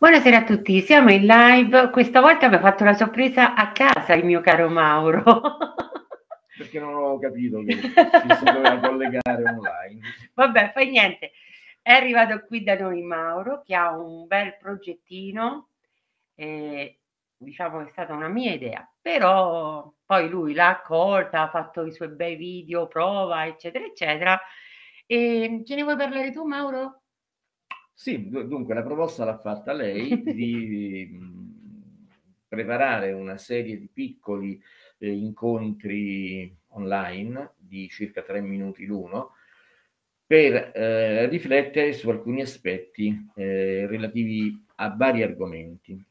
Buonasera a tutti, siamo in live. Questa volta mi ha fatto la sorpresa a casa il mio caro Mauro. Perché non avevo capito che si doveva collegare online. Vabbè, fai niente. È arrivato qui da noi Mauro, che ha un bel progettino. Diciamo che è stata una mia idea, però poi lui l'ha accolta, ha fatto i suoi bei video, prova, eccetera, eccetera. E ce ne vuoi parlare tu, Mauro? Sì, dunque la proposta l'ha fatta lei di preparare una serie di piccoli incontri online di circa 3 minuti l'uno per riflettere su alcuni aspetti relativi a vari argomenti.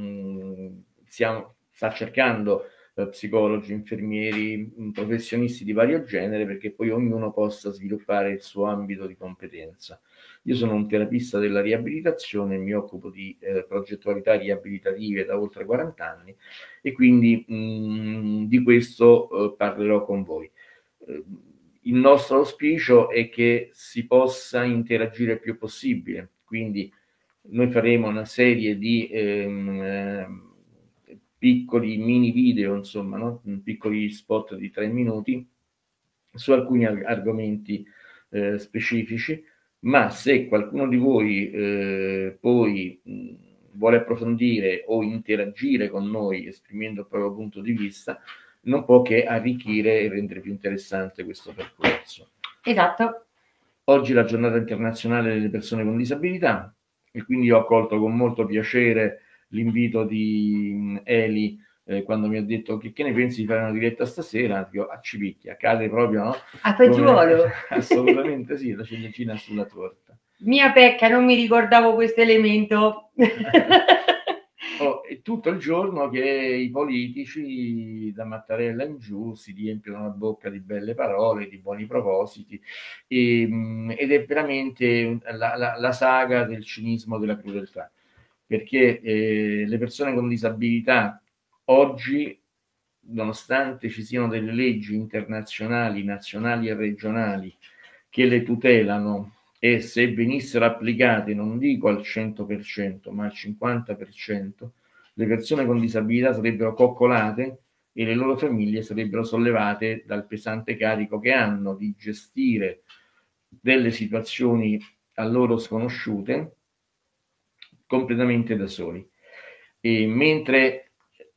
Sta cercando psicologi, infermieri, professionisti di vario genere, perché poi ognuno possa sviluppare il suo ambito di competenza. Io sono un terapista della riabilitazione, mi occupo di progettualità riabilitative da oltre 40 anni e quindi di questo parlerò con voi. Il nostro auspicio è che si possa interagire il più possibile, quindi noi faremo una serie di piccoli mini video, insomma, no? Piccoli spot di 3 minuti su alcuni argomenti specifici, ma se qualcuno di voi poi vuole approfondire o interagire con noi esprimendo il proprio punto di vista, non può che arricchire e rendere più interessante questo percorso. Esatto. Oggi è la giornata internazionale delle persone con disabilità e quindi ho accolto con molto piacere l'invito di Eli quando mi ha detto che ne pensi di fare una diretta stasera. Dico, a cipicchia, cade proprio, no? A fagiolo. Assolutamente sì, la ciliegina sulla torta. Mia pecca, non mi ricordavo questo elemento. È tutto il giorno che i politici da Mattarella in giù si riempiono la bocca di belle parole, di buoni propositi ed è veramente la saga del cinismo, della crudeltà, perché le persone con disabilità oggi, nonostante ci siano delle leggi internazionali, nazionali e regionali che le tutelano, e se venissero applicate, non dico al 100%, ma al 50%, le persone con disabilità sarebbero coccolate e le loro famiglie sarebbero sollevate dal pesante carico che hanno di gestire delle situazioni a loro sconosciute completamente da soli. E mentre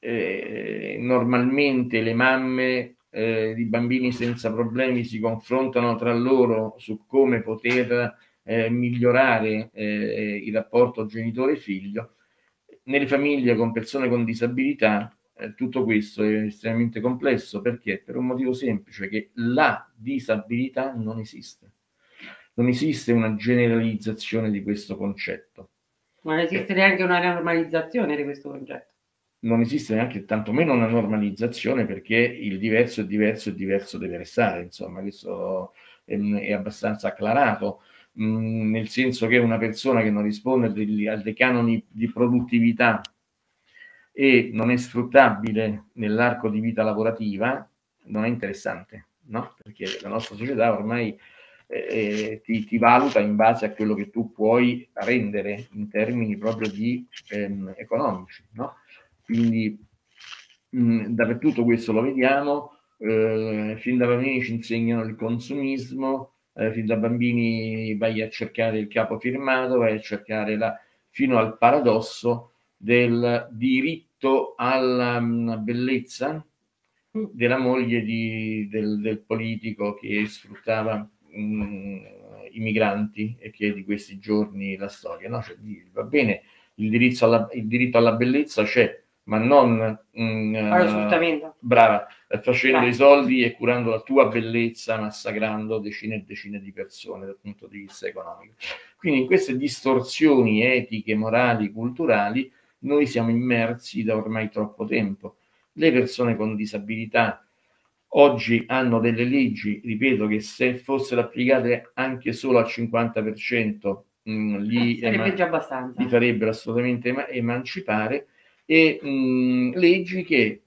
normalmente le mamme di bambini senza problemi si confrontano tra loro su come poter migliorare il rapporto genitore-figlio, nelle famiglie con persone con disabilità tutto questo è estremamente complesso. Perché? Per un motivo semplice, che la disabilità non esiste. Non esiste una generalizzazione di questo concetto. Non esiste neanche una normalizzazione di questo concetto. Non esiste neanche tantomeno una normalizzazione, perché il diverso è diverso e diverso deve restare, insomma, questo è abbastanza acclarato, nel senso che una persona che non risponde ai canoni di produttività e non è sfruttabile nell'arco di vita lavorativa non è interessante, no? Perché la nostra società ormai ti valuta in base a quello che tu puoi rendere in termini proprio di economici, no? Quindi dappertutto questo lo vediamo, fin da bambini ci insegnano il consumismo, fin da bambini vai a cercare il capo firmato, vai a cercare fino al paradosso del diritto alla bellezza della moglie del politico che sfruttava i migranti, e che di questi giorni la storia, no? Cioè, va bene, il diritto alla bellezza c'è, ma non brava, facendo i soldi e curando la tua bellezza, massacrando decine e decine di persone dal punto di vista economico. Quindi in queste distorsioni etiche, morali, culturali noi siamo immersi da ormai troppo tempo. Le persone con disabilità oggi hanno delle leggi, ripeto, che se fossero applicate anche solo al 50% li farebbero assolutamente emancipare, e leggi che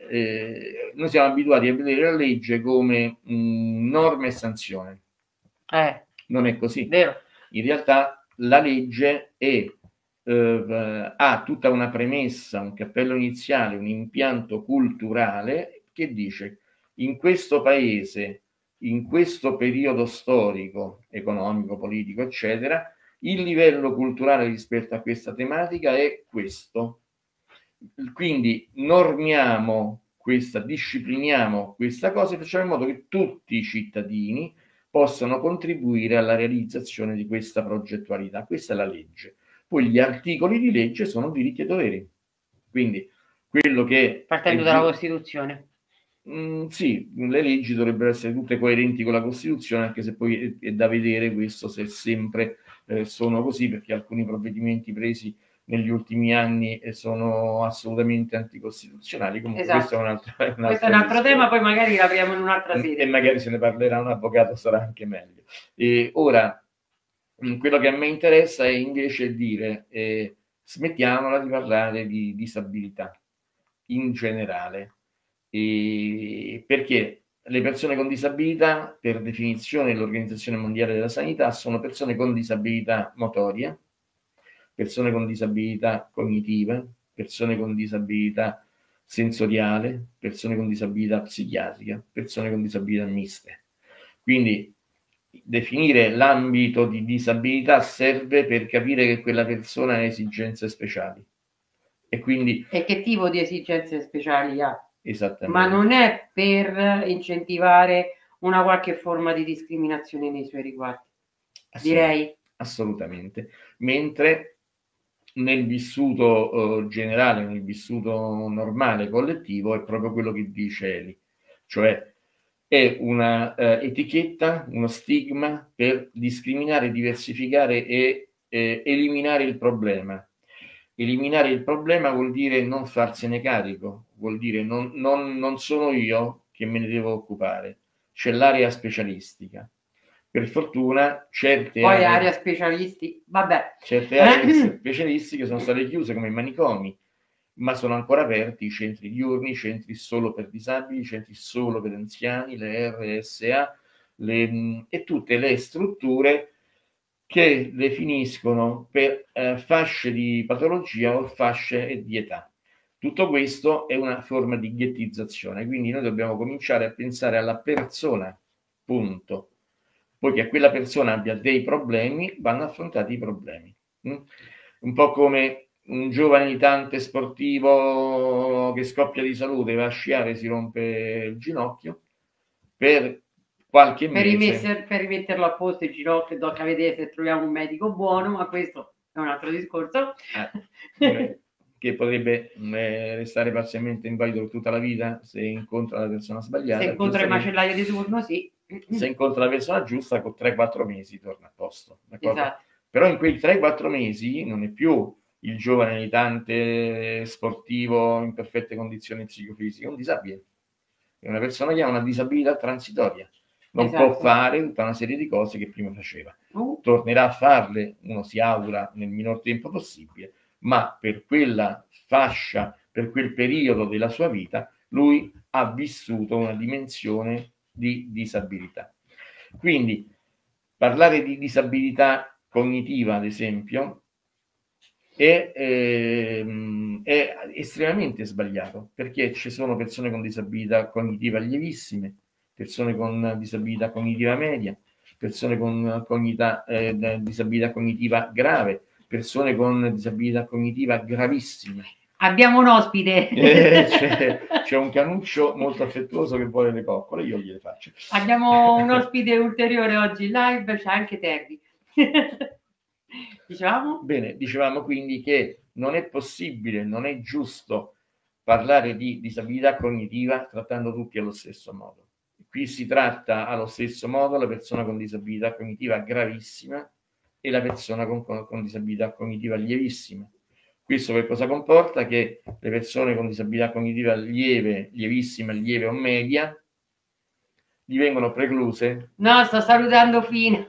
noi siamo abituati a vedere la legge come norma e sanzione. Non è così. Vero. In realtà la legge è ha tutta una premessa, un cappello iniziale, un impianto culturale che dice: in questo paese, in questo periodo storico, economico, politico, eccetera, il livello culturale rispetto a questa tematica è questo. Quindi normiamo questa, discipliniamo questa cosa e facciamo in modo che tutti i cittadini possano contribuire alla realizzazione di questa progettualità. Questa è la legge. Poi gli articoli di legge sono diritti e doveri. Quindi quello che... Partendo dalla Costituzione. Sì, le leggi dovrebbero essere tutte coerenti con la Costituzione, anche se poi è da vedere questo se sempre sono così, perché alcuni provvedimenti presi negli ultimi anni sono assolutamente anticostituzionali. Comunque esatto. Questo è un altro tema, poi magari l'apriamo in un'altra sede. E magari se ne parlerà un avvocato, sarà anche meglio. Ora, quello che a me interessa è invece dire smettiamola di parlare di disabilità in generale. Perché le persone con disabilità, per definizione dell'Organizzazione Mondiale della Sanità, sono persone con disabilità motoria, persone con disabilità cognitiva, persone con disabilità sensoriale, persone con disabilità psichiatrica, persone con disabilità miste. Quindi definire l'ambito di disabilità serve per capire che quella persona ha esigenze speciali. E quindi... E che tipo di esigenze speciali ha? Esattamente. Ma non è per incentivare una qualche forma di discriminazione nei suoi riguardi, direi. Assolutamente. Mentre nel vissuto generale, nel vissuto normale, collettivo, è proprio quello che dice Eli, cioè è una etichetta, uno stigma per discriminare, diversificare e eliminare il problema. Eliminare il problema vuol dire non farsene carico, vuol dire non sono io che me ne devo occupare, c'è l'area specialistica. Per fortuna certe aree specialistiche, vabbè. Certe aree specialistiche sono state chiuse come manicomi, ma sono ancora aperti i centri diurni, i centri solo per disabili, i centri solo per anziani, le RSA e tutte le strutture che definiscono per fasce di patologia o fasce di età. Tutto questo è una forma di ghettizzazione, quindi noi dobbiamo cominciare a pensare alla persona, punto. Poi che quella persona abbia dei problemi, vanno affrontati i problemi. Un po' come un giovane militante sportivo che scoppia di salute, va a sciare, si rompe il ginocchio, per qualche mese... Per rimetterlo a posto il ginocchio, tocca vedere se troviamo un medico buono, ma questo è un altro discorso. Che potrebbe restare parzialmente invalido per tutta la vita se incontra la persona sbagliata. Se incontra il macellaio di turno, sì. Se incontra la persona giusta, con 3-4 mesi torna a posto. Esatto. Però in quei 3-4 mesi non è più il giovane militante sportivo in perfette condizioni psicofisiche, è un disabile. È una persona che ha una disabilità transitoria. Non può fare tutta una serie di cose che prima faceva. Tornerà a farle, uno si augura, nel minor tempo possibile, ma per quella fascia, per quel periodo della sua vita, lui ha vissuto una dimensione di disabilità. Quindi parlare di disabilità cognitiva, ad esempio, è estremamente sbagliato, perché ci sono persone con disabilità cognitiva lievissime, persone con disabilità cognitiva media, persone con disabilità cognitiva grave, persone con disabilità cognitiva gravissime. Abbiamo un ospite. C'è un canuccio molto affettuoso che vuole le coccole, io gliele faccio. Abbiamo un ospite ulteriore oggi in live, c'è anche Terry. Dicevamo? Bene, dicevamo quindi che non è possibile, non è giusto parlare di disabilità cognitiva trattando tutti allo stesso modo. Qui si tratta allo stesso modo la persona con disabilità cognitiva gravissima e la persona con disabilità cognitiva lievissima. Questo che cosa comporta? Che le persone con disabilità cognitiva lieve, lievissima, lieve o media gli vengono precluse. No, sto salutando Fina.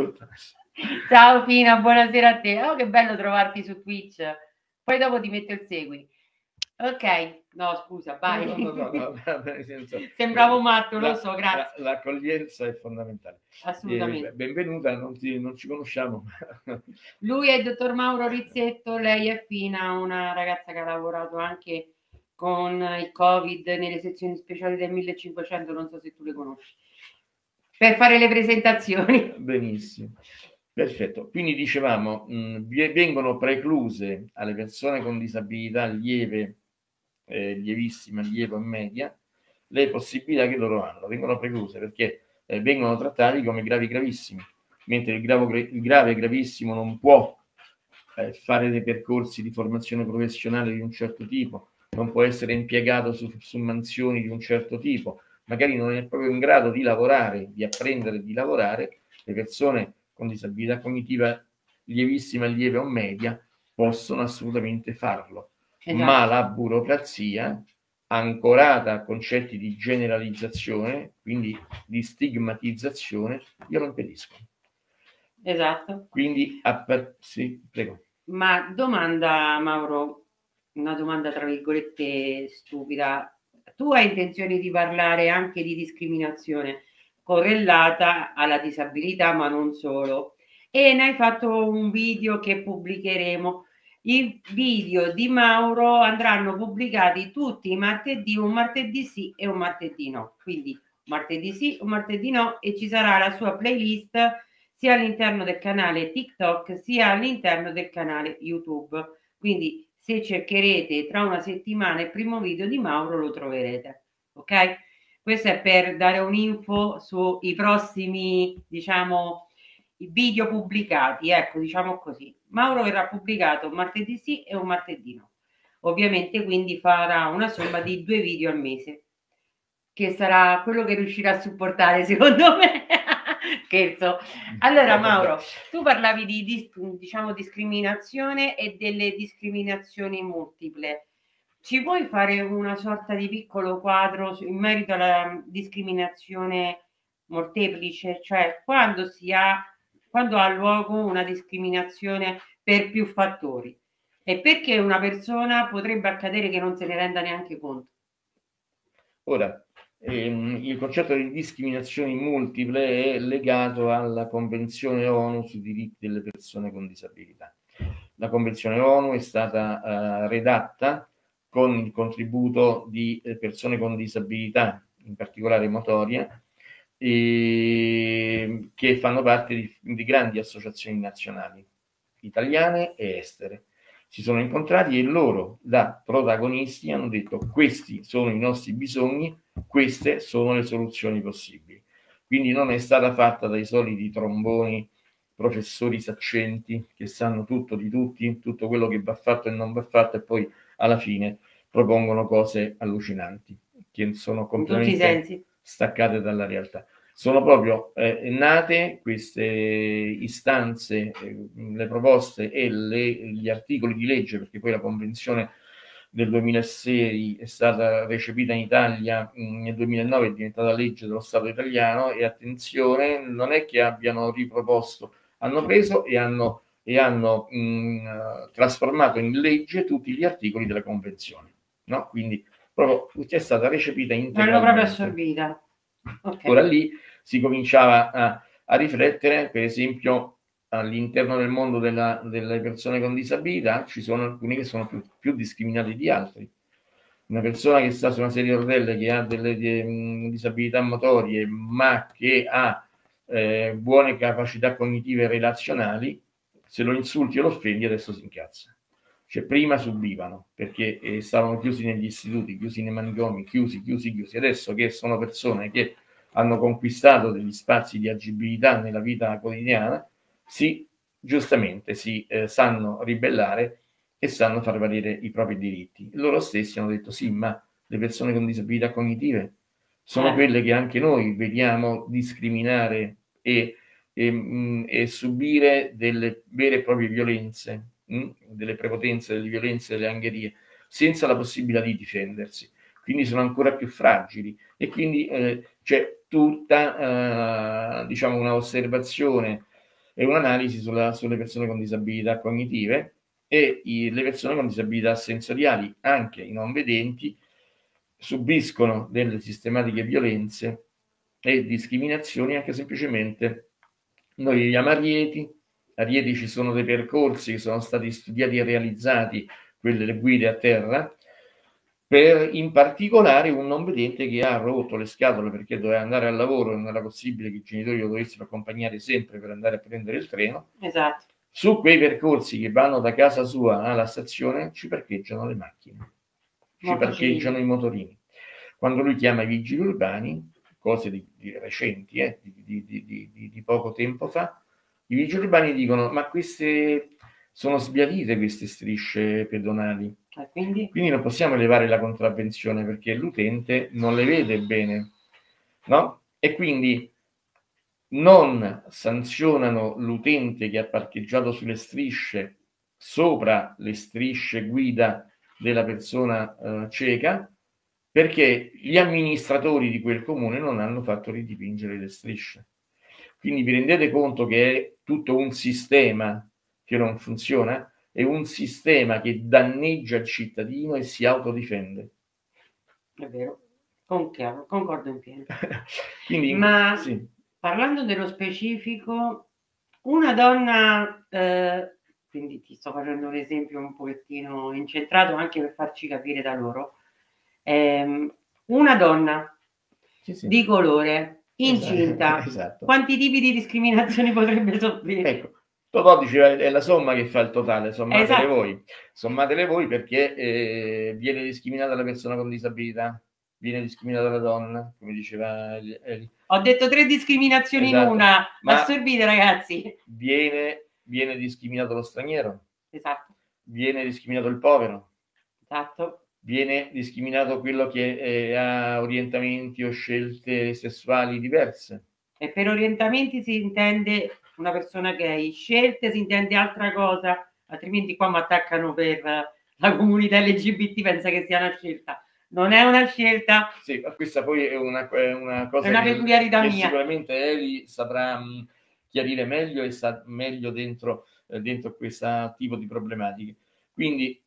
Ciao Fina, buonasera a te. Oh, che bello trovarti su Twitch. Poi dopo ti metto il segui. Ok, no, scusa, vai. Nel senso, Sembravo matto, lo so, grazie. l'accoglienza è fondamentale. Assolutamente. Benvenuta, non ci conosciamo. Lui è il dottor Mauro Rizzetto, lei è Fina, una ragazza che ha lavorato anche con il Covid nelle sezioni speciali del 1500, non so se tu le conosci, per fare le presentazioni. Benissimo. Perfetto, quindi dicevamo, vengono precluse alle persone con disabilità lieve, lievissima, lieve o media, le possibilità che loro hanno, vengono precluse perché vengono trattati come gravi gravissimi, mentre il grave gravissimo non può fare dei percorsi di formazione professionale di un certo tipo, non può essere impiegato su mansioni di un certo tipo, magari non è proprio in grado di lavorare, di apprendere di lavorare. Le persone con disabilità cognitiva lievissima, lieve o media possono assolutamente farlo, Esatto. Ma la burocrazia, ancorata a concetti di generalizzazione, quindi di stigmatizzazione, glielo impediscono. Esatto. Quindi, sì, prego. Ma domanda, Mauro, una domanda tra virgolette stupida. Tu hai intenzione di parlare anche di discriminazione correlata alla disabilità, ma non solo. E ne hai fatto un video che pubblicheremo. I video di Mauro andranno pubblicati tutti i martedì, un martedì sì e un martedì no. Quindi martedì sì, un martedì no, e ci sarà la sua playlist sia all'interno del canale TikTok sia all'interno del canale YouTube. Quindi se cercherete tra una settimana il primo video di Mauro lo troverete. Ok? Questo è per dare un'info sui prossimi, diciamo, video pubblicati, ecco, diciamo così. Mauro verrà pubblicato un martedì sì e un martedì no. Ovviamente quindi farà una somma di 2 video al mese, che sarà quello che riuscirà a supportare, secondo me. Scherzo. Allora, Mauro, tu parlavi di diciamo, discriminazione e delle discriminazioni multiple. Ci puoi fare una sorta di piccolo quadro in merito alla discriminazione molteplice, cioè quando ha luogo una discriminazione per più fattori e perché una persona potrebbe accadere che non se ne renda neanche conto? Ora, il concetto di discriminazioni multiple è legato alla Convenzione ONU sui diritti delle persone con disabilità. La Convenzione ONU è stata redatta con il contributo di persone con disabilità, in particolare motoria, che fanno parte di grandi associazioni nazionali, italiane e estere. Si sono incontrati e loro, da protagonisti, hanno detto: questi sono i nostri bisogni, queste sono le soluzioni possibili. Quindi non è stata fatta dai soliti tromboni, professori saccenti che sanno tutto di tutti, tutto quello che va fatto e non va fatto, e poi alla fine propongono cose allucinanti che sono completamente staccate dalla realtà. Sono proprio nate queste istanze, le proposte e gli articoli di legge, perché poi la Convenzione del 2006 è stata recepita in Italia nel 2009, è diventata legge dello Stato italiano, e attenzione, non è che abbiano riproposto, hanno preso e hanno trasformato in legge tutti gli articoli della Convenzione, no? Quindi proprio è stata recepita integralmente. L'hanno proprio assorbita. Okay. Ora lì si cominciava a riflettere, per esempio, all'interno del mondo delle persone con disabilità ci sono alcuni che sono più discriminati di altri. Una persona che sta su una sedia a rotelle, che ha delle disabilità motorie, ma che ha buone capacità cognitive e relazionali, se lo insulti o lo offendi adesso si incazza. Cioè, prima subivano perché stavano chiusi negli istituti, chiusi nei manicomi, chiusi. Adesso che sono persone che hanno conquistato degli spazi di agibilità nella vita quotidiana, giustamente si sanno ribellare e sanno far valere i propri diritti. Loro stessi hanno detto: sì, ma le persone con disabilità cognitive sono quelle che anche noi vediamo discriminare e subire delle vere e proprie violenze, delle prepotenze, delle violenze, delle angherie, senza la possibilità di difendersi. Quindi sono ancora più fragili, e quindi c'è tutta diciamo una osservazione e un'analisi sulle persone con disabilità cognitive, e le persone con disabilità sensoriali, anche i non vedenti, subiscono delle sistematiche violenze e discriminazioni anche semplicemente. Noi viviamo a Rieti, ci sono dei percorsi che sono stati studiati e realizzati, quelle le guide a terra, per in particolare un non vedente che ha rotto le scatole perché doveva andare al lavoro e non era possibile che i genitori lo dovessero accompagnare sempre per andare a prendere il treno. Esatto. Su quei percorsi che vanno da casa sua alla stazione ci parcheggiano le macchine, ci parcheggiano i motorini. Quando lui chiama i vigili urbani, cose di recenti, di poco tempo fa, i vigili urbani dicono: ma queste sono sbiadite, queste strisce pedonali, quindi non possiamo elevare la contravvenzione perché l'utente non le vede bene, no? E quindi non sanzionano l'utente che ha parcheggiato sulle strisce sopra le strisce guida della persona cieca, perché gli amministratori di quel comune non hanno fatto ridipingere le strisce. Quindi vi rendete conto che è tutto un sistema che non funziona? È un sistema che danneggia il cittadino e si autodifende. È vero, concordo in pieno. Quindi, ma sì. Parlando dello specifico, una donna, quindi ti sto facendo un esempio un pochettino incentrato anche per farci capire da loro, una donna di colore, incinta, esatto. Quanti tipi di discriminazioni potrebbe soffrire? Ecco, Totò diceva è la somma che fa il totale, sommatele voi perché viene discriminata la persona con disabilità, viene discriminata la donna, come diceva Eli. Ho detto 3 discriminazioni in una, assorbite ragazzi. Viene discriminato lo straniero. Esatto. Viene discriminato il povero. Esatto. Viene discriminato quello che ha orientamenti o scelte sessuali diverse. E per orientamenti si intende una persona gay, scelte si intende altra cosa, altrimenti qua mi attaccano per la comunità LGBT, pensa che sia una scelta. Non è una scelta. Sì, ma questa poi è una cosa è una peculiarità che mia. Sicuramente Eli saprà chiarire meglio e sta meglio dentro questo tipo di problematiche. Quindi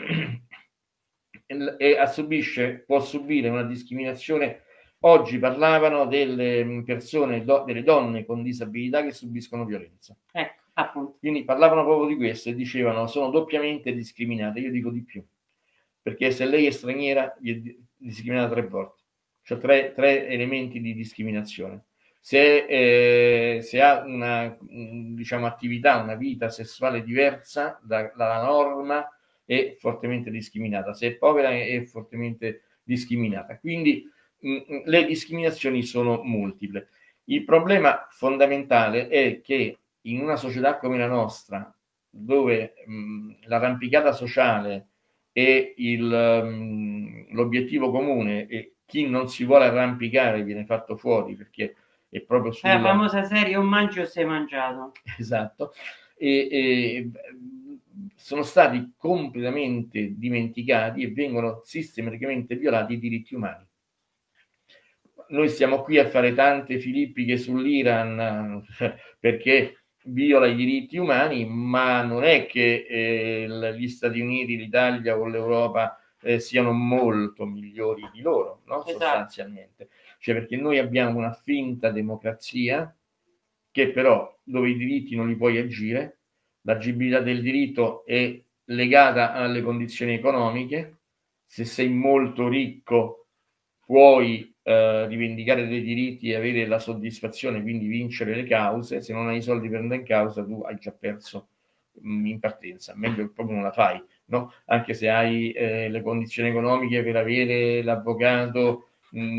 può subire una discriminazione. Oggi parlavano delle persone, delle donne con disabilità che subiscono violenza. Appunto. Quindi parlavano proprio di questo e dicevano sono doppiamente discriminate. Io dico di più, perché se lei è straniera è discriminata 3 volte, cioè tre elementi di discriminazione. Se ha una diciamo attività, una vita sessuale diversa dalla norma, è fortemente discriminata. Se è povera è fortemente discriminata. Quindi le discriminazioni sono multiple. Il problema fondamentale è che in una società come la nostra, dove l'arrampicata sociale è l'obiettivo comune e chi non si vuole arrampicare viene fatto fuori perché è proprio sulla... la famosa serie o mangi o sei mangiato. Esatto. E sono stati completamente dimenticati e vengono sistematicamente violati i diritti umani. Noi stiamo qui a fare tante filippiche sull'Iran perché viola i diritti umani, ma non è che gli Stati Uniti, l'Italia o l'Europa siano molto migliori di loro, no? Esatto. Sostanzialmente. Cioè perché noi abbiamo una finta democrazia che però dove i diritti non li puoi agire, l'agibilità del diritto è legata alle condizioni economiche. Se sei molto ricco puoi rivendicare dei diritti e avere la soddisfazione, quindi vincere le cause. Se non hai i soldi per andare in causa tu hai già perso in partenza, meglio che proprio non la fai, no? Anche se hai le condizioni economiche per avere l'avvocato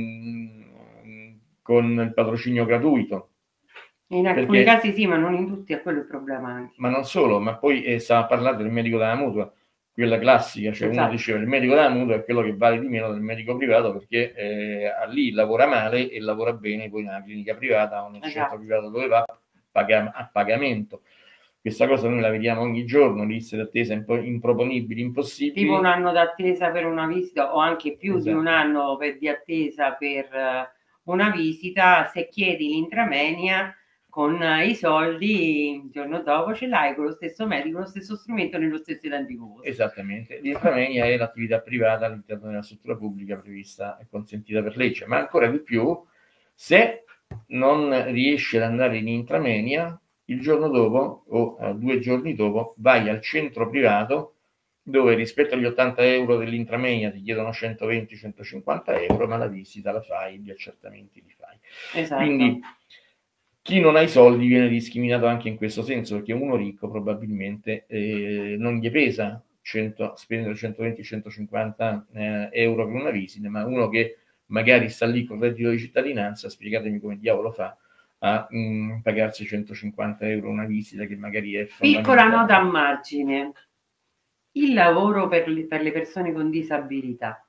con il patrocinio gratuito. In alcuni casi sì, ma non in tutti, è quello il problema anche. Ma non solo, ma poi stava parlando del medico della mutua, quella classica, cioè esatto. Uno diceva il medico della mutua è quello che vale di meno del medico privato perché lì lavora male e lavora bene, poi nella clinica privata o nel centro privato dove va a pagamento. Questa cosa noi la vediamo ogni giorno, liste d'attesa improponibili, impossibili. Tipo un anno d'attesa per una visita o anche più di un anno di attesa per una visita, se chiedi l'intramenia con i soldi, il giorno dopo ce l'hai con lo stesso medico, lo stesso strumento nello stesso identico posto. Esattamente, l'inframenia è l'attività privata all'interno della struttura pubblica prevista e consentita per legge, ma ancora di più, se non riesci ad andare in intramenia, il giorno dopo o 2 giorni dopo vai al centro privato dove rispetto agli 80 euro dell'intramenia ti chiedono 120-150 euro, ma la visita la fai, gli accertamenti li fai. Esatto. Quindi chi non ha i soldi viene discriminato anche in questo senso, perché uno ricco probabilmente non gli pesa spendere 120-150 euro per una visita, ma uno che magari sta lì con il reddito di cittadinanza, spiegatemi come diavolo fa a pagarsi 150 euro una visita che magari è piccola nota a margine: il lavoro per le persone con disabilità.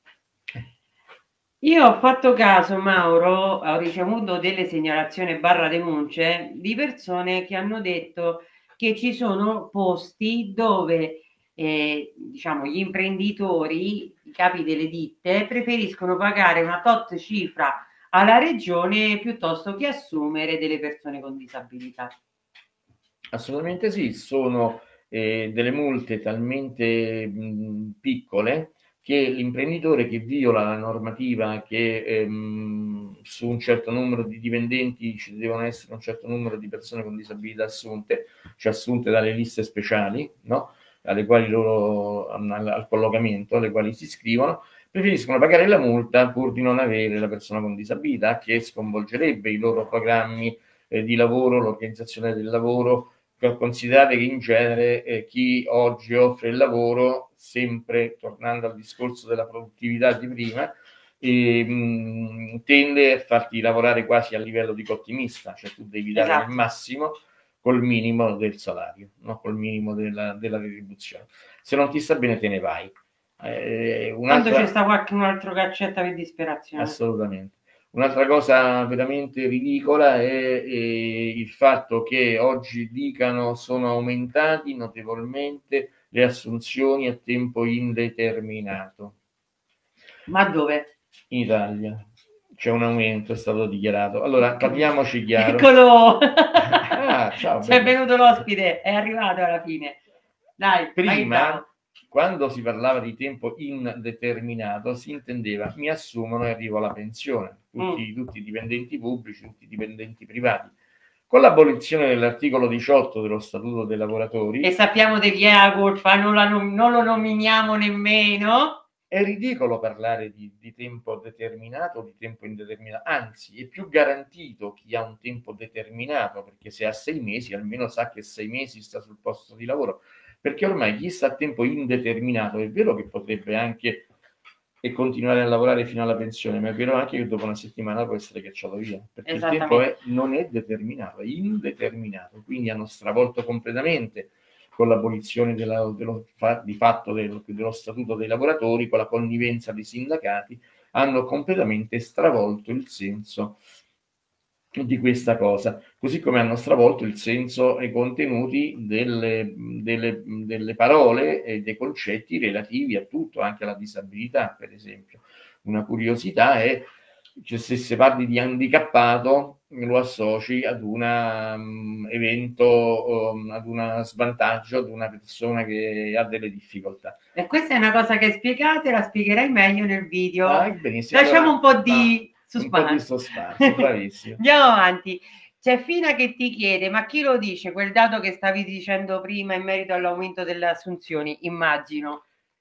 Io ho fatto caso, Mauro, ho ricevuto delle segnalazioni / denunce di persone che hanno detto che ci sono posti dove diciamo gli imprenditori, i capi delle ditte, preferiscono pagare una tot cifra alla regione piuttosto che assumere delle persone con disabilità. Assolutamente sì, sono delle multe talmente piccole che l'imprenditore che viola la normativa che su un certo numero di dipendenti ci devono essere un certo numero di persone con disabilità assunte, cioè assunte dalle liste speciali, no? Alle quali loro al collocamento, alle quali si iscrivono, preferiscono pagare la multa pur di non avere la persona con disabilità, che sconvolgerebbe i loro programmi di lavoro, l'organizzazione del lavoro. Considerate che in genere chi oggi offre il lavoro, sempre tornando al discorso della produttività di prima, tende a farti lavorare quasi a livello di cottimista, cioè tu devi dare il massimo col minimo del salario, no? Col minimo della retribuzione. Se non ti sta bene te ne vai. Quando c'è sta qualche altro che accetta per disperazione. Assolutamente. Un'altra cosa veramente ridicola è il fatto che oggi dicano sono aumentati notevolmente le assunzioni a tempo indeterminato. Ma dove? In Italia c'è un aumento, è stato dichiarato. Allora, parliamoci chiaro. Eccolo! Ciao, c'è venuto l'ospite, è arrivato alla fine. Dai, prima, quando si parlava di tempo indeterminato, si intendeva mi assumono e arrivo alla pensione, tutti i dipendenti pubblici, tutti i dipendenti privati. Con l'abolizione dell'articolo 18 dello Statuto dei lavoratori, e sappiamo di chi è la colpa, non lo nominiamo nemmeno. È ridicolo parlare di tempo determinato o di tempo indeterminato, anzi è più garantito chi ha un tempo determinato, perché se ha 6 mesi almeno sa che 6 mesi sta sul posto di lavoro, perché ormai chi sta a tempo indeterminato è vero che potrebbe anche continuare a lavorare fino alla pensione, ma è vero anche che dopo una settimana può essere cacciato via, perché il tempo non è determinato, è indeterminato, quindi hanno stravolto completamente con l'abolizione di fatto dello Statuto dei lavoratori, con la connivenza dei sindacati, hanno completamente stravolto il senso di questa cosa, così come hanno stravolto il senso e i contenuti delle parole e dei concetti relativi a tutto, anche alla disabilità, per esempio. Una curiosità è che se parli di handicappato lo associ ad un evento, ad un svantaggio, ad una persona che ha delle difficoltà. E questa è una cosa che spiegate, la spiegherai meglio nel video. Benissimo. Lasciamo un po' di suspense, bravissimo. Andiamo avanti. C'è Fina che ti chiede, ma chi lo dice quel dato che stavi dicendo prima in merito all'aumento delle assunzioni? Immagino.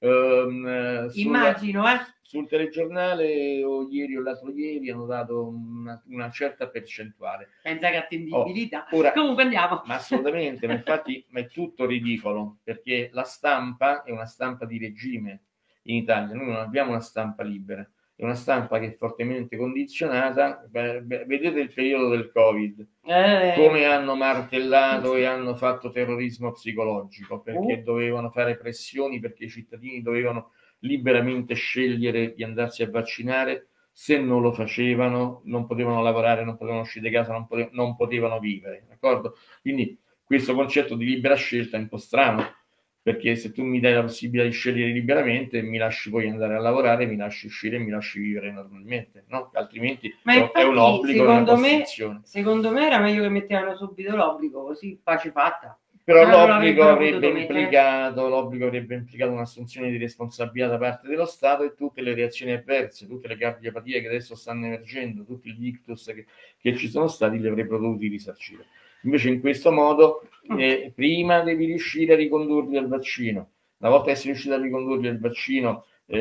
Sul telegiornale o ieri o l'altro ieri hanno dato una certa percentuale. Pensa che attendibilità. Comunque andiamo. Ma assolutamente, ma infatti ma è tutto ridicolo, perché la stampa è una stampa di regime in Italia, noi non abbiamo una stampa libera, è una stampa che è fortemente condizionata. Vedete il periodo del Covid, come hanno martellato e hanno fatto terrorismo psicologico, perché dovevano fare pressioni, perché i cittadini dovevano liberamente scegliere di andarsi a vaccinare. Se non lo facevano non potevano lavorare, non potevano uscire di casa, non potevano vivere, d'accordo? Quindi questo concetto di libera scelta è un po' strano, perché se tu mi dai la possibilità di scegliere liberamente, mi lasci poi andare a lavorare, mi lasci uscire e mi lasci vivere normalmente, no? Altrimenti è un obbligo, è una costrizione. Secondo me era meglio che mettevano subito l'obbligo, così pace fatta. Però l'obbligo avrebbe implicato un'assunzione di responsabilità da parte dello Stato, e tutte le reazioni avverse, tutte le cardiopatie che adesso stanno emergendo, tutti gli ictus che ci sono stati, li avrebbero dovuti risarcire. Invece in questo modo prima devi riuscire a ricondurli al vaccino. Una volta che sei riuscito a ricondurli al vaccino,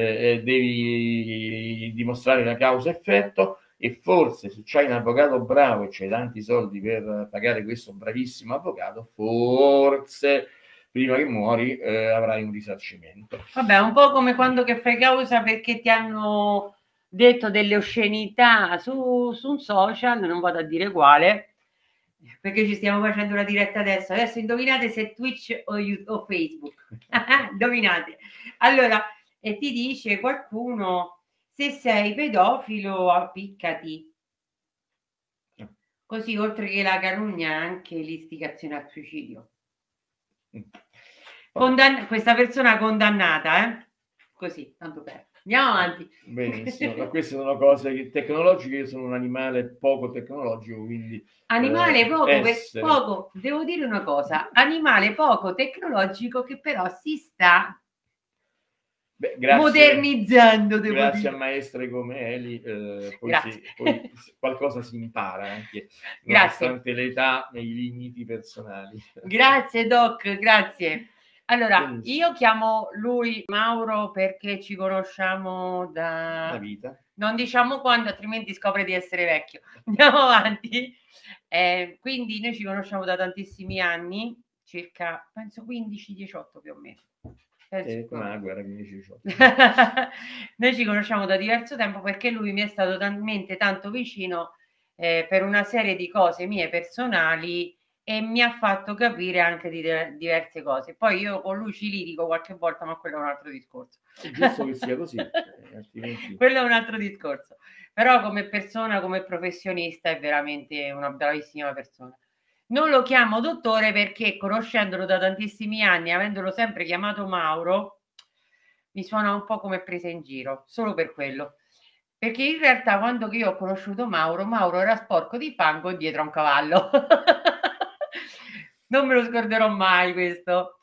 devi dimostrare la causa-effetto, e forse se c'hai un avvocato bravo e c'hai tanti soldi per pagare questo bravissimo avvocato, forse prima che muori avrai un risarcimento. Vabbè, un po' come quando che fai causa perché ti hanno detto delle oscenità su un social, non vado a dire quale, perché ci stiamo facendo una diretta adesso. Adesso indovinate se è Twitch o Facebook. Indovinate. Allora, e ti dice qualcuno: se sei pedofilo, appiccati. Così, oltre che la calunnia, anche l'istigazione al suicidio. Questa persona condannata, così, tanto per. Andiamo avanti. Benissimo, ma queste sono cose tecnologiche. Io sono un animale poco tecnologico, quindi animale poco, devo dire una cosa, animale poco tecnologico che però si sta modernizzando. Grazie a maestre come Eli, poi qualcosa si impara anche, nonostante l'età e i limiti personali. Grazie Doc, grazie. Allora, io chiamo lui Mauro perché ci conosciamo da vita. Non diciamo quando, altrimenti scopre di essere vecchio. Andiamo avanti. Quindi noi ci conosciamo da tantissimi anni, circa, penso 15-18 più o meno. Come la guerra 15-18. Noi ci conosciamo da diverso tempo perché lui mi è stato talmente tanto vicino per una serie di cose mie personali, e mi ha fatto capire anche di diverse cose. Poi io con lui ci litigo qualche volta, ma quello è un altro discorso. È giusto che sia così. Altrimenti... Quello è un altro discorso. Però come persona, come professionista, è veramente una bravissima persona. Non lo chiamo dottore perché, conoscendolo da tantissimi anni, avendolo sempre chiamato Mauro, mi suona un po' come presa in giro, solo per quello. Perché in realtà quando io ho conosciuto Mauro era sporco di fango dietro a un cavallo. Non me lo scorderò mai questo.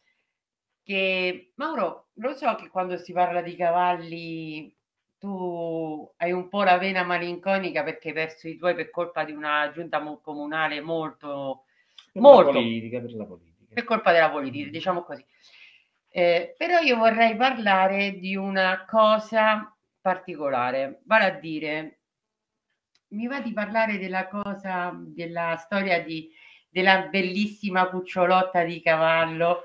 Che Mauro, lo so che quando si parla di cavalli tu hai un po' la vena malinconica perché hai perso i tuoi per colpa di una giunta comunale molto per la politica. Per colpa della politica, diciamo così. Però io vorrei parlare di una cosa particolare, vale a dire, mi va di parlare della storia della bellissima cucciolotta di cavallo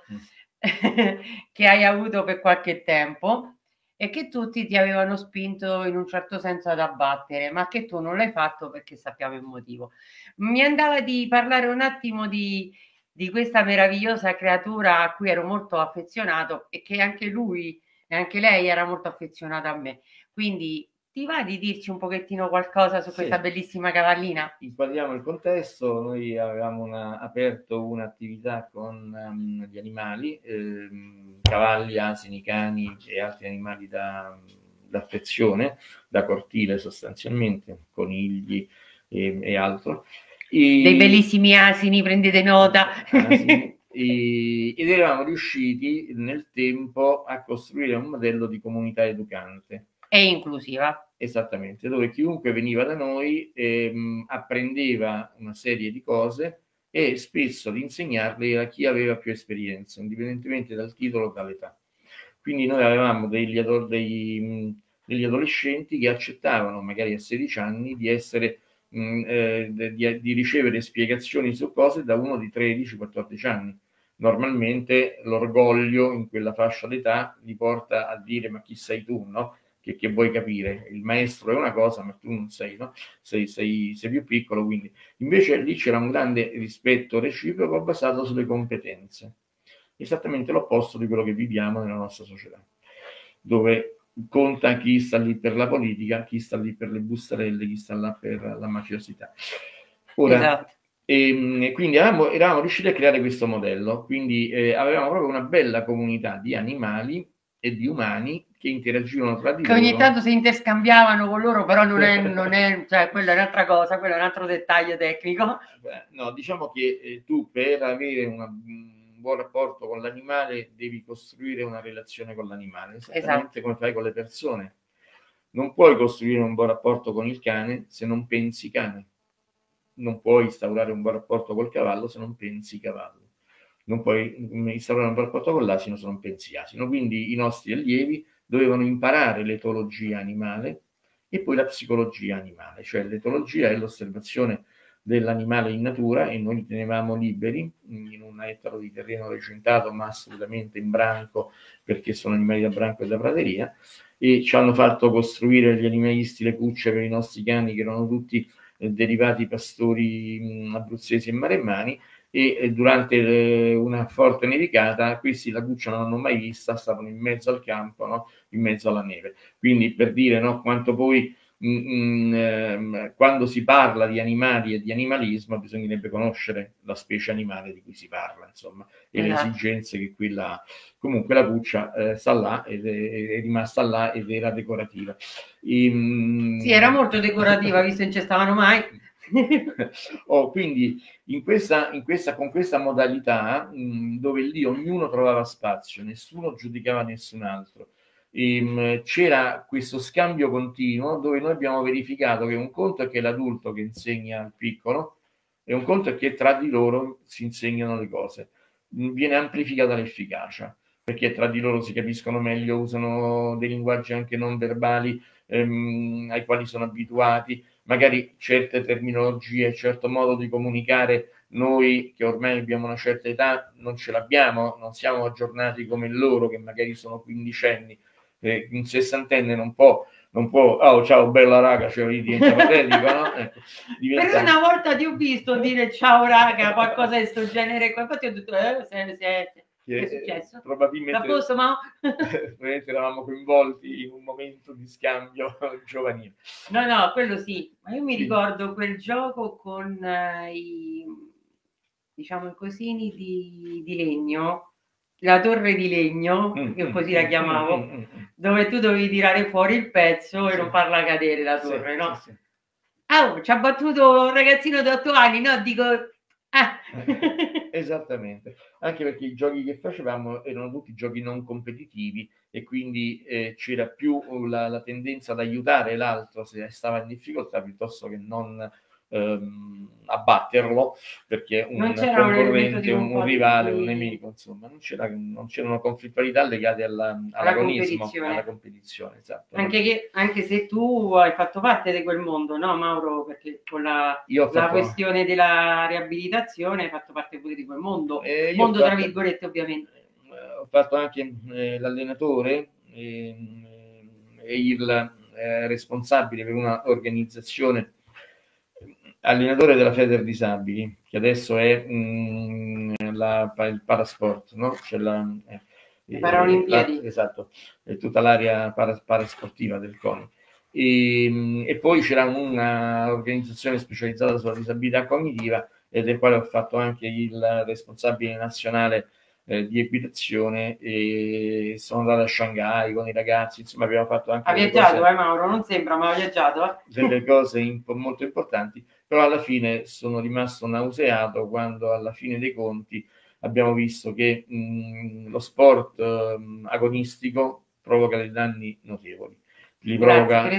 che hai avuto per qualche tempo e che tutti ti avevano spinto in un certo senso ad abbattere, ma che tu non l'hai fatto perché sappiamo il motivo. Mi andava di parlare un attimo di questa meravigliosa creatura a cui ero molto affezionato e che anche lui e anche lei era molto affezionata a me. Quindi ti va di dirci un pochettino qualcosa su questa bellissima cavallina? Inquadriamo il contesto. Noi avevamo aperto un'attività con gli animali, cavalli, asini, cani e altri animali d'affezione, da cortile sostanzialmente, conigli e altro. Dei bellissimi asini, prendete nota. Ed eravamo riusciti nel tempo a costruire un modello di comunità educante e inclusiva. Esattamente, dove chiunque veniva da noi apprendeva una serie di cose e spesso di insegnarle a chi aveva più esperienza, indipendentemente dal titolo o dall'età. Quindi noi avevamo degli adolescenti che accettavano, magari a 16 anni, di essere di ricevere spiegazioni su cose da uno di 13-14 anni. Normalmente l'orgoglio in quella fascia d'età li porta a dire: ma chi sei tu, no? Che vuoi capire? Il maestro è una cosa, ma tu non sei, no? Sei più piccolo, quindi. Invece lì c'era un grande rispetto reciproco basato sulle competenze. Esattamente l'opposto di quello che viviamo nella nostra società, dove conta chi sta lì per la politica, chi sta lì per le bustarelle, chi sta là per la mafiosità. Ora, E quindi eravamo riusciti a creare questo modello, quindi avevamo proprio una bella comunità di animali e di umani che interagivano tra di che loro. ogni tanto si interscambiavano con loro, però non è cioè, quella è un'altra cosa, quello è un altro dettaglio tecnico. No, diciamo che tu per avere un buon rapporto con l'animale devi costruire una relazione con l'animale, esattamente come fai con le persone. Non puoi costruire un buon rapporto con il cane se non pensi cane. Non puoi instaurare un buon rapporto col cavallo se non pensi cavallo. Non puoi instaurare un buon rapporto con l'asino se non pensi asino. Quindi i nostri allievi dovevano imparare l'etologia animale e poi la psicologia animale, cioè l'etologia è l'osservazione dell'animale in natura e noi li tenevamo liberi in un ettaro di terreno recintato ma assolutamente in branco, perché sono animali da branco e da prateria, e ci hanno fatto costruire gli animalisti le cucce per i nostri cani, che erano tutti derivati pastori abruzzesi e maremmani, e durante una forte nevicata questi la cuccia non l'hanno mai vista, stavano in mezzo al campo, no? In mezzo alla neve. Quindi per dire, no, quanto poi quando si parla di animali e di animalismo bisognerebbe conoscere la specie animale di cui si parla, insomma, e le esigenze che quella... Comunque la cuccia sta là ed è rimasta là ed era decorativa. Sì, era molto decorativa, visto che non ci stavano mai. Quindi con questa modalità dove lì ognuno trovava spazio, nessuno giudicava nessun altro, c'era questo scambio continuo dove noi abbiamo verificato che un conto è che l'adulto che insegna al piccolo e un conto è che tra di loro si insegnano le cose. Viene amplificata l'efficacia perché tra di loro si capiscono meglio, usano dei linguaggi anche non verbali ai quali sono abituati, magari certe terminologie, certo modo di comunicare, noi che ormai abbiamo una certa età non ce l'abbiamo, non siamo aggiornati come loro che magari sono quindicenni, un sessantenne non può oh ciao bella raga, cioè diventa patetico, no? Ecco, diventa... Però una volta ti ho visto dire ciao raga, qualcosa di questo genere, infatti ho detto che è successo? Probabilmente, posto, ma... probabilmente eravamo coinvolti in un momento di scambio giovanile. No, quello sì, ma io mi ricordo quel gioco con i cosini di legno, la torre di legno, io così la chiamavo, dove tu dovevi tirare fuori il pezzo e non farla cadere la torre, no? Sì. Ci ha battuto un ragazzino di 8 anni, no? Dico... Esattamente, anche perché i giochi che facevamo erano tutti giochi non competitivi e quindi c'era più la tendenza ad aiutare l'altro se stava in difficoltà piuttosto che non abbatterlo, perché un concorrente, un rivale, un nemico, insomma, non c'erano conflittualità legate all'agonismo, alla competizione. Esatto. Anche se tu hai fatto parte di quel mondo, no Mauro? Perché con la questione della riabilitazione hai fatto parte pure di quel mondo, mondo tra virgolette ovviamente. Ho fatto anche l'allenatore e il responsabile per una organizzazione, allenatore della Feder Disabili, che adesso è il Parasport, no? C'è le Paralimpiadi. Esatto, è tutta l'area parasportiva del CONI. E poi c'era un'organizzazione specializzata sulla disabilità cognitiva e del quale ho fatto anche il responsabile nazionale di equitazione, e sono andato a Shanghai con i ragazzi, insomma abbiamo fatto anche... Ha viaggiato, Mauro, non sembra, ma ha viaggiato. Delle cose molto importanti, però alla fine sono rimasto nauseato quando alla fine dei conti abbiamo visto che lo sport agonistico provoca dei danni notevoli. Li provoca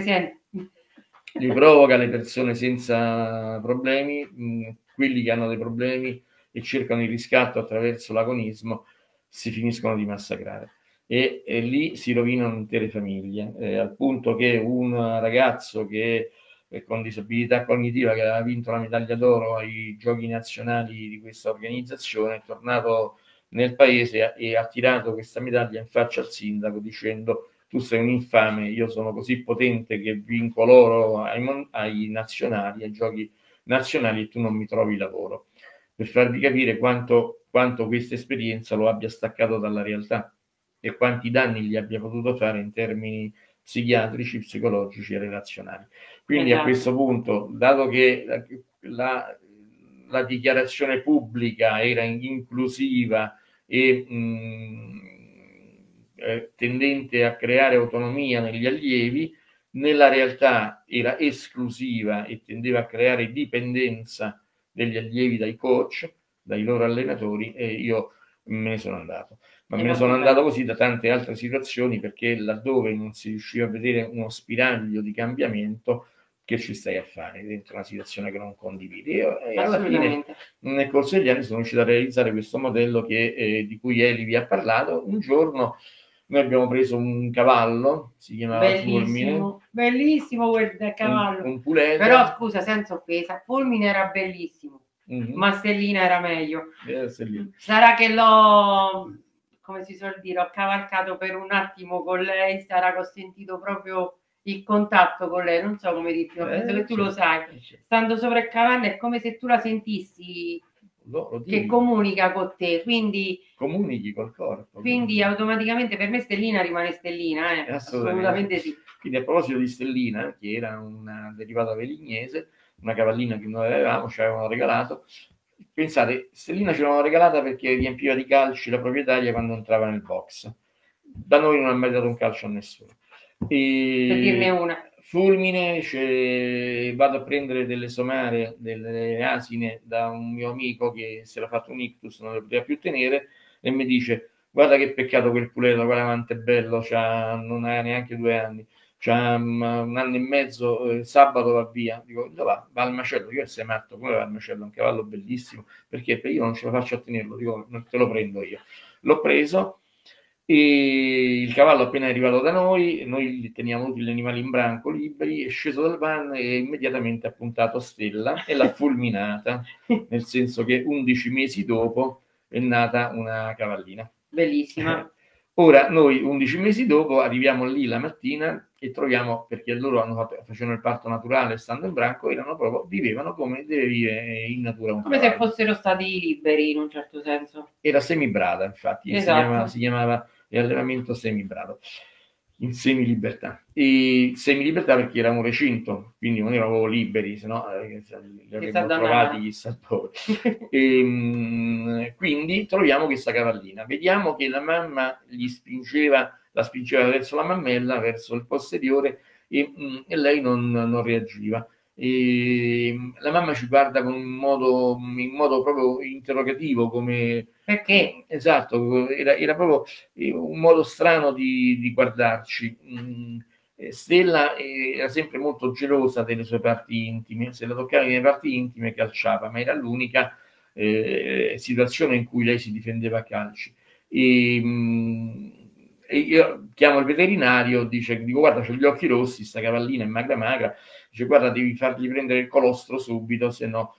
le persone senza problemi, quelli che hanno dei problemi e cercano il riscatto attraverso l'agonismo si finiscono di massacrare e lì si rovinano intere famiglie, al punto che un ragazzo che con disabilità cognitiva, che aveva vinto la medaglia d'oro ai giochi nazionali di questa organizzazione, è tornato nel paese e ha tirato questa medaglia in faccia al sindaco dicendo: tu sei un infame, io sono così potente che vinco l'oro ai nazionali, ai giochi nazionali, e tu non mi trovi lavoro. Per farvi capire quanto questa esperienza lo abbia staccato dalla realtà e quanti danni gli abbia potuto fare in termini psichiatrici, psicologici e relazionali. Quindi a questo punto, dato che la dichiarazione pubblica era inclusiva e tendente a creare autonomia negli allievi, nella realtà era esclusiva e tendeva a creare dipendenza degli allievi dai coach, dai loro allenatori, e io me ne sono andato. Ma me ne sono andato così da tante altre situazioni, perché laddove non si riusciva a vedere uno spiraglio di cambiamento, che ci stai a fare dentro una situazione che non condividi? E alla fine, nel corso degli anni, sono riuscito a realizzare questo modello di cui Eli vi ha parlato. Un giorno noi abbiamo preso un cavallo, si chiamava Fulmine. Bellissimo quel cavallo. Un puledro. Però scusa, senza offesa, Fulmine era bellissimo, ma Stellina era meglio. Sarà che l'ho, come si suol dire, ho cavalcato per un attimo con lei, sarà che ho sentito proprio il contatto con lei, non so come dirti, ma penso che tu lo sai. Stando sopra il cavallo è come se tu la sentissi che comunica con te, quindi comunichi col corpo. Quindi automaticamente per me Stellina rimane Stellina, assolutamente sì. Quindi a proposito di Stellina, che era una derivata velignese, una cavallina che noi avevamo, ci avevano regalato. Pensate, Stellina ce l'avevano regalata perché riempiva di calci la proprietaria quando entrava nel box. Da noi non ha mai dato un calcio a nessuno. Per dirne una. Fulmine, vado a prendere delle somare, delle asine da un mio amico che si era fatto un ictus, non le poteva più tenere, e mi dice: guarda che peccato quel puledro, guarda quanto è bello, non ha neanche 2 anni, c'ha 1 anno e mezzo, sabato va via. Dico: dove va? Va al macello. Io sei matto, come va al macello? Un cavallo bellissimo, perché io non ce la faccio a tenerlo. Dico: non te lo prendo io. L'ho preso, e il cavallo appena è arrivato da noi teniamo tutti gli animali in branco liberi, è sceso dal van e immediatamente ha puntato a Stella e l'ha fulminata, nel senso che 11 mesi dopo è nata una cavallina. Bellissima. Ora noi 11 mesi dopo arriviamo lì la mattina e troviamo, perché loro facevano il parto naturale stando in branco, vivevano come deve vivere in natura un come cavallo. Se fossero stati liberi in un certo senso. Era semibrada, infatti, esatto. si chiamava l'allevamento semibrado, in semilibertà. E semilibertà perché era un recinto, quindi non erano liberi, se no li avremmo trovati chissà dove. Quindi troviamo questa cavallina, vediamo che la mamma la spingeva verso la mammella, verso il posteriore, e lei non reagiva. E la mamma ci guarda in modo proprio interrogativo, come perché? Esatto, era proprio un modo strano di guardarci. Stella era sempre molto gelosa delle sue parti intime, se la toccava nelle parti intime calciava, ma era l'unica situazione in cui lei si difendeva a calci. E io chiamo il veterinario, dico: guarda, c'ho gli occhi rossi, sta cavallina è magra magra, dice: guarda, devi fargli prendere il colostro subito, se no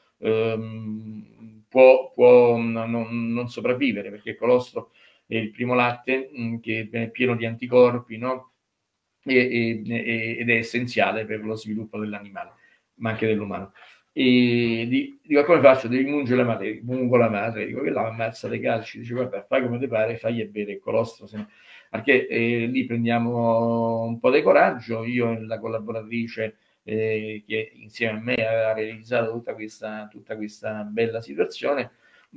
può non sopravvivere, perché il colostro è il primo latte che è pieno di anticorpi, no? ed è essenziale per lo sviluppo dell'animale, ma anche dell'umano. E dico: come faccio? Devi mungere la madre. Mungo la madre, dico: che la ammazza dei calci. Dice: guarda, fai come ti pare, fagli bere il colostro, se no. Perché lì prendiamo un po' di coraggio, io e la collaboratrice che insieme a me aveva realizzato tutta questa bella situazione,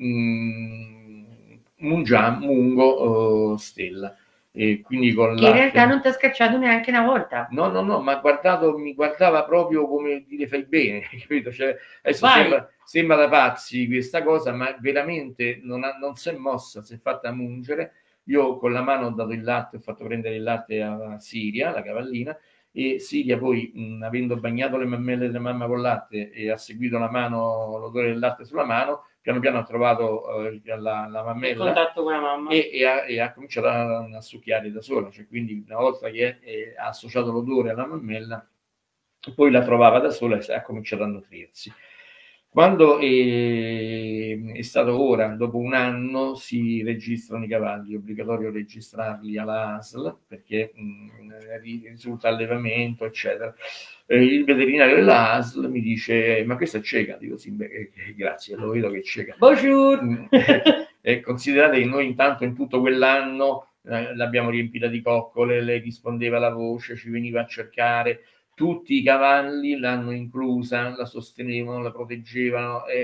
mungo Stella. E quindi con che in realtà non ti ha scacciato neanche una volta. No, ma mi guardava proprio come dire: fai bene, capito? Cioè, adesso sembra da pazzi questa cosa, ma veramente non si è mossa, si è fatta mungere. Io con la mano ho dato il latte, ho fatto prendere il latte a Siria, la cavallina, e Siria poi, avendo bagnato le mammelle della mamma con latte e ha seguito la mano, l'odore del latte sulla mano, piano piano ha trovato la mammella, il contatto con la mamma, e ha cominciato a succhiare da sola. Cioè, quindi una volta che ha associato l'odore alla mammella, poi la trovava da sola e ha cominciato a nutrirsi. Quando è stato ora, dopo 1 anno, si registrano i cavalli, è obbligatorio registrarli alla ASL perché risulta allevamento, eccetera. Il veterinario della ASL mi dice: ma questa è cieca? Dico: sì, grazie, lo vedo che è cieca. Bonjour! Considerate che noi intanto in tutto quell'anno l'abbiamo riempita di coccole, lei rispondeva alla voce, ci veniva a cercare. Tutti i cavalli l'hanno inclusa, la sostenevano, la proteggevano,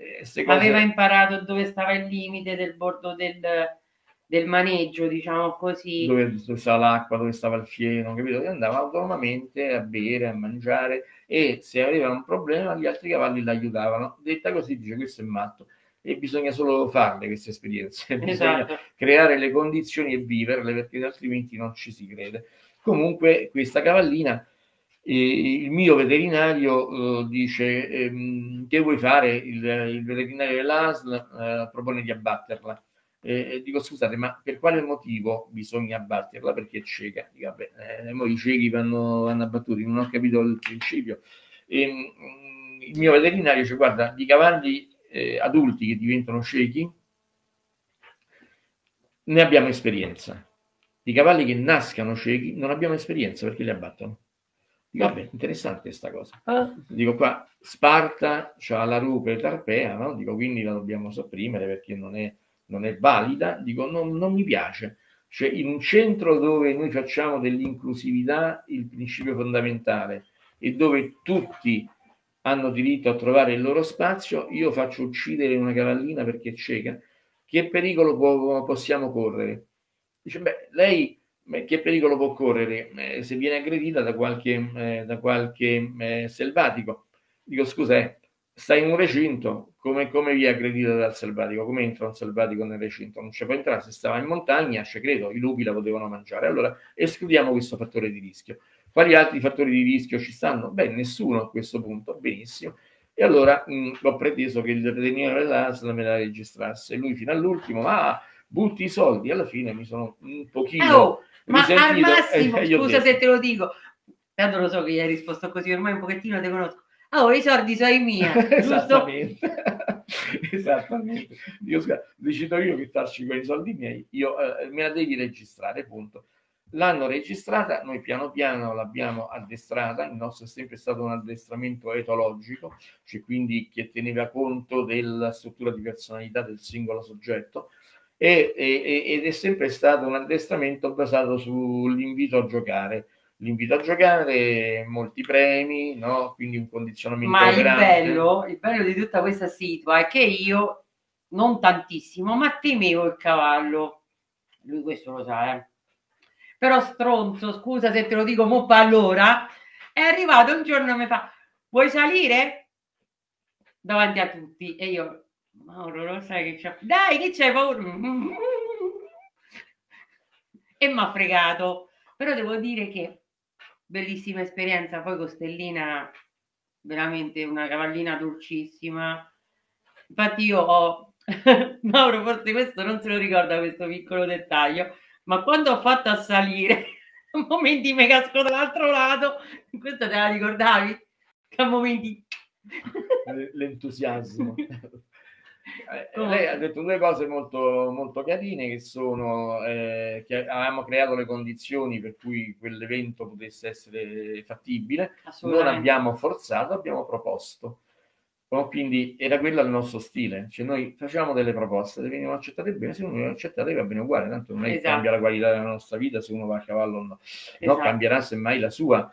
Aveva imparato dove stava il limite del bordo del maneggio, diciamo così. Dove stava l'acqua, dove stava il fieno, capito? E andava autonomamente a bere, a mangiare, e se aveva un problema gli altri cavalli l'aiutavano. Detta così, dice, questo è matto. E bisogna solo farle queste esperienze, bisogna creare le condizioni e viverle, perché altrimenti non ci si crede. Comunque questa cavallina, il mio veterinario dice, che vuoi fare? Il veterinario dell'ASL propone di abbatterla. Dico, scusate, ma per quale motivo bisogna abbatterla? Perché è cieca. Dico, vabbè, i ciechi vanno abbattuti, non ho capito il principio. Il mio veterinario dice, guarda, di cavalli adulti che diventano ciechi ne abbiamo esperienza. Di cavalli che nascano ciechi non abbiamo esperienza, perché li abbattono. Dico, vabbè, interessante questa cosa. Dico, qua Sparta c'ha la rupe tarpea, no? Dico, quindi la dobbiamo sopprimere perché non è valida. Dico, non mi piace. Cioè, in un centro dove noi facciamo dell'inclusività il principio fondamentale e dove tutti hanno diritto a trovare il loro spazio, io faccio uccidere una cavallina perché è cieca. Che pericolo possiamo correre? Dice, beh, lei che pericolo può correre se viene aggredita da qualche selvatico? Dico, scusa, stai in un recinto, come vi è aggredita dal selvatico? Come entra un selvatico nel recinto? Non ci può entrare. Se stava in montagna, credo, i lupi la potevano mangiare. Allora escludiamo questo fattore di rischio. Quali altri fattori di rischio ci stanno? Beh, nessuno a questo punto, benissimo. E allora ho preteso che il veterinario dell'ASL me la registrasse. Lui fino all'ultimo, butti i soldi. Alla fine mi sono un pochino risentito. Ma al massimo, scusa se te lo dico, tanto lo so che gli hai risposto così, ormai un pochettino te conosco. I soldi sono i miei. Esattamente. Esattamente. Decido io che farci con i soldi miei, me la devi registrare, punto. L'hanno registrata, noi piano piano l'abbiamo addestrata, il nostro è sempre stato un addestramento etologico, cioè quindi che teneva conto della struttura di personalità del singolo soggetto, ed è sempre stato un addestramento basato sull'invito a giocare. L'invito a giocare, molti premi, no? Quindi un condizionamento operante. Il bello di tutta questa situa è che io non tantissimo, ma temevo il cavallo. Lui questo lo sa, Però stronzo, scusa se te lo dico, mo allora, è arrivato un giorno e mi fa, vuoi salire? Davanti a tutti. E io, Mauro, lo sai che c'è? Dai, che c'è paura? E mi ha fregato. Però devo dire che bellissima esperienza. Poi Costellina, veramente una cavallina dolcissima. Infatti io ho, Mauro, forse questo non se lo ricorda, questo piccolo dettaglio, ma quando ho fatto a salire, a momenti mi casco dall'altro lato, questo te la ricordavi? A momenti... L'entusiasmo. Lei ha detto due cose molto, molto carine, che sono che avevamo creato le condizioni per cui quell'evento potesse essere fattibile, non abbiamo forzato, abbiamo proposto. Quindi era quello il nostro stile, cioè noi facciamo delle proposte, le venivano accettate bene, se non venivano accettate va bene uguale, tanto non è che cambia la qualità della nostra vita se uno va a cavallo o no, no, cambierà semmai la sua.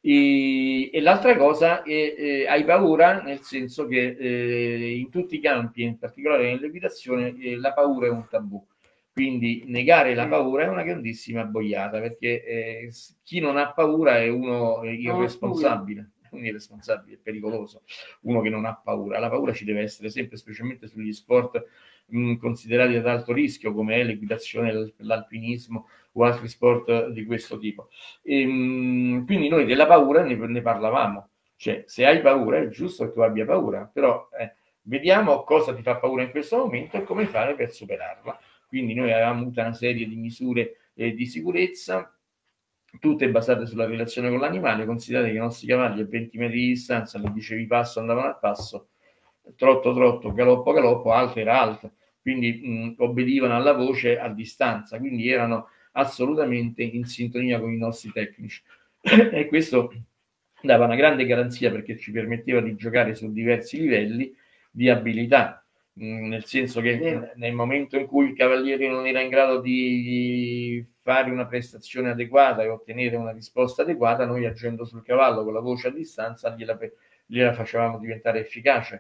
E l'altra cosa è hai paura, nel senso che in tutti i campi, in particolare nell'equitazione, la paura è un tabù. Quindi negare la paura è una grandissima boiata, perché chi non ha paura è uno irresponsabile. Un irresponsabile, è pericoloso, uno che non ha paura. La paura ci deve essere sempre, specialmente sugli sport considerati ad alto rischio, come è l'equitazione, l'alpinismo o altri sport di questo tipo. Quindi noi della paura ne parlavamo, cioè se hai paura è giusto che tu abbia paura, però vediamo cosa ti fa paura in questo momento e come fare per superarla. Quindi noi avevamo avuto una serie di misure di sicurezza, tutte basate sulla relazione con l'animale. Considerate che i nostri cavalli a 20 metri di distanza, li dicevi passo, andavano al passo, trotto, trotto, galoppo, galoppo, alto era alto, quindi obbedivano alla voce a distanza, quindi erano assolutamente in sintonia con i nostri tecnici e questo dava una grande garanzia, perché ci permetteva di giocare su diversi livelli di abilità, nel senso che nel momento in cui il cavaliere non era in grado di fare una prestazione adeguata e ottenere una risposta adeguata, noi agendo sul cavallo con la voce a distanza gliela facevamo diventare efficace.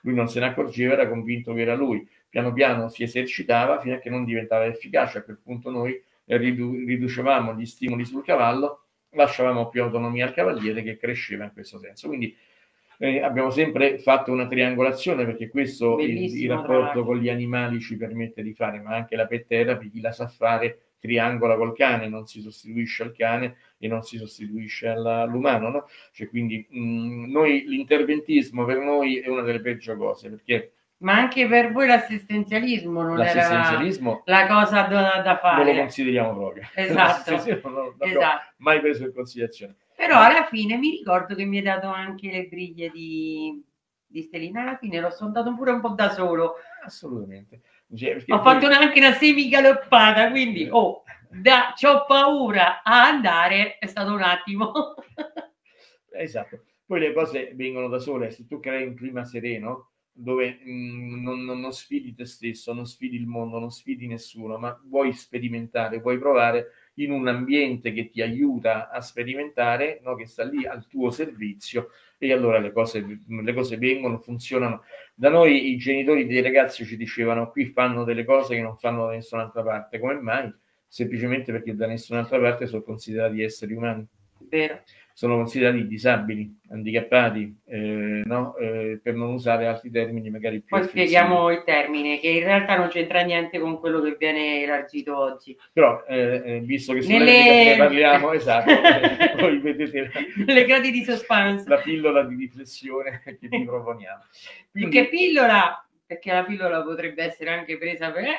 lui non se ne accorgeva, era convinto che era lui. Piano piano si esercitava fino a che non diventava efficace. A quel punto noi riducevamo gli stimoli sul cavallo, lasciavamo più autonomia al cavaliere che cresceva in questo senso. Quindi abbiamo sempre fatto una triangolazione, perché questo il rapporto con gli animali ci permette di fare, ma anche la pet therapy, chi la sa fare triangola col cane, non si sostituisce al cane e non si sostituisce all'umano, no? Cioè, quindi noi l'interventismo per noi è una delle peggio cose, perché ma anche per voi l'assistenzialismo non l'assistenzialismo era la cosa da fare. Non lo consideriamo proprio. Esatto. Non l'abbiamo mai preso in considerazione. Però alla fine mi ricordo che mi hai dato anche le briglie di Stellina, alla fine l'ho sondato pure un po' da solo. Assolutamente. Ho fatto anche una semigaloppata, quindi c'ho paura a andare, è stato un attimo. Esatto. Poi le cose vengono da sole, se tu crei un clima sereno, dove non sfidi te stesso, non sfidi il mondo, non sfidi nessuno, ma vuoi sperimentare, vuoi provare in un ambiente che ti aiuta a sperimentare, no? Che sta lì al tuo servizio, e allora le cose vengono, funzionano. Da noi i genitori dei ragazzi ci dicevano: qui fanno delle cose che non fanno da nessun'altra parte. Come mai? Semplicemente perché da nessun'altra parte sono considerati esseri umani. Vero. Sono considerati disabili, handicappati, no? Per non usare altri termini magari più Poi spieghiamo il termine, che in realtà non c'entra niente con quello che viene elargito oggi. Però, visto che ne parliamo, esatto, poi vedete le gradi di suspense, la pillola di riflessione che vi proponiamo. Quindi, più che pillola, perché la pillola potrebbe essere anche presa per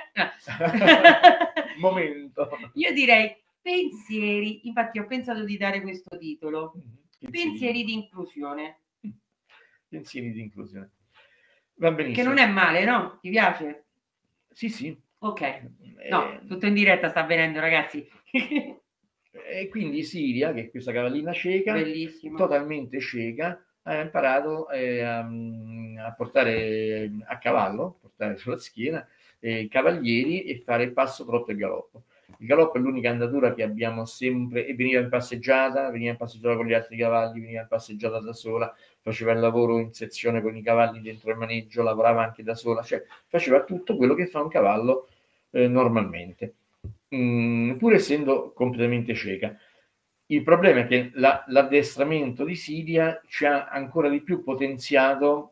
momento. Io direi pensieri, infatti ho pensato di dare questo titolo, pensieri di inclusione. Pensieri di inclusione. Va benissimo. Che non è male, no? Ti piace? Sì, sì. Ok. No, tutto in diretta sta avvenendo, ragazzi. E quindi Siria, che è questa cavallina cieca, bellissima, totalmente cieca, ha imparato a portare a cavallo, portare sulla schiena cavalieri e fare il passo trotto e galoppo. Il galoppo è l'unica andatura che abbiamo sempre, e veniva in passeggiata con gli altri cavalli, veniva in passeggiata da sola, faceva il lavoro in sezione con i cavalli dentro il maneggio, lavorava anche da sola, cioè faceva tutto quello che fa un cavallo normalmente, pur essendo completamente cieca. Il problema è che l'addestramento di Siria ci ha ancora di più potenziato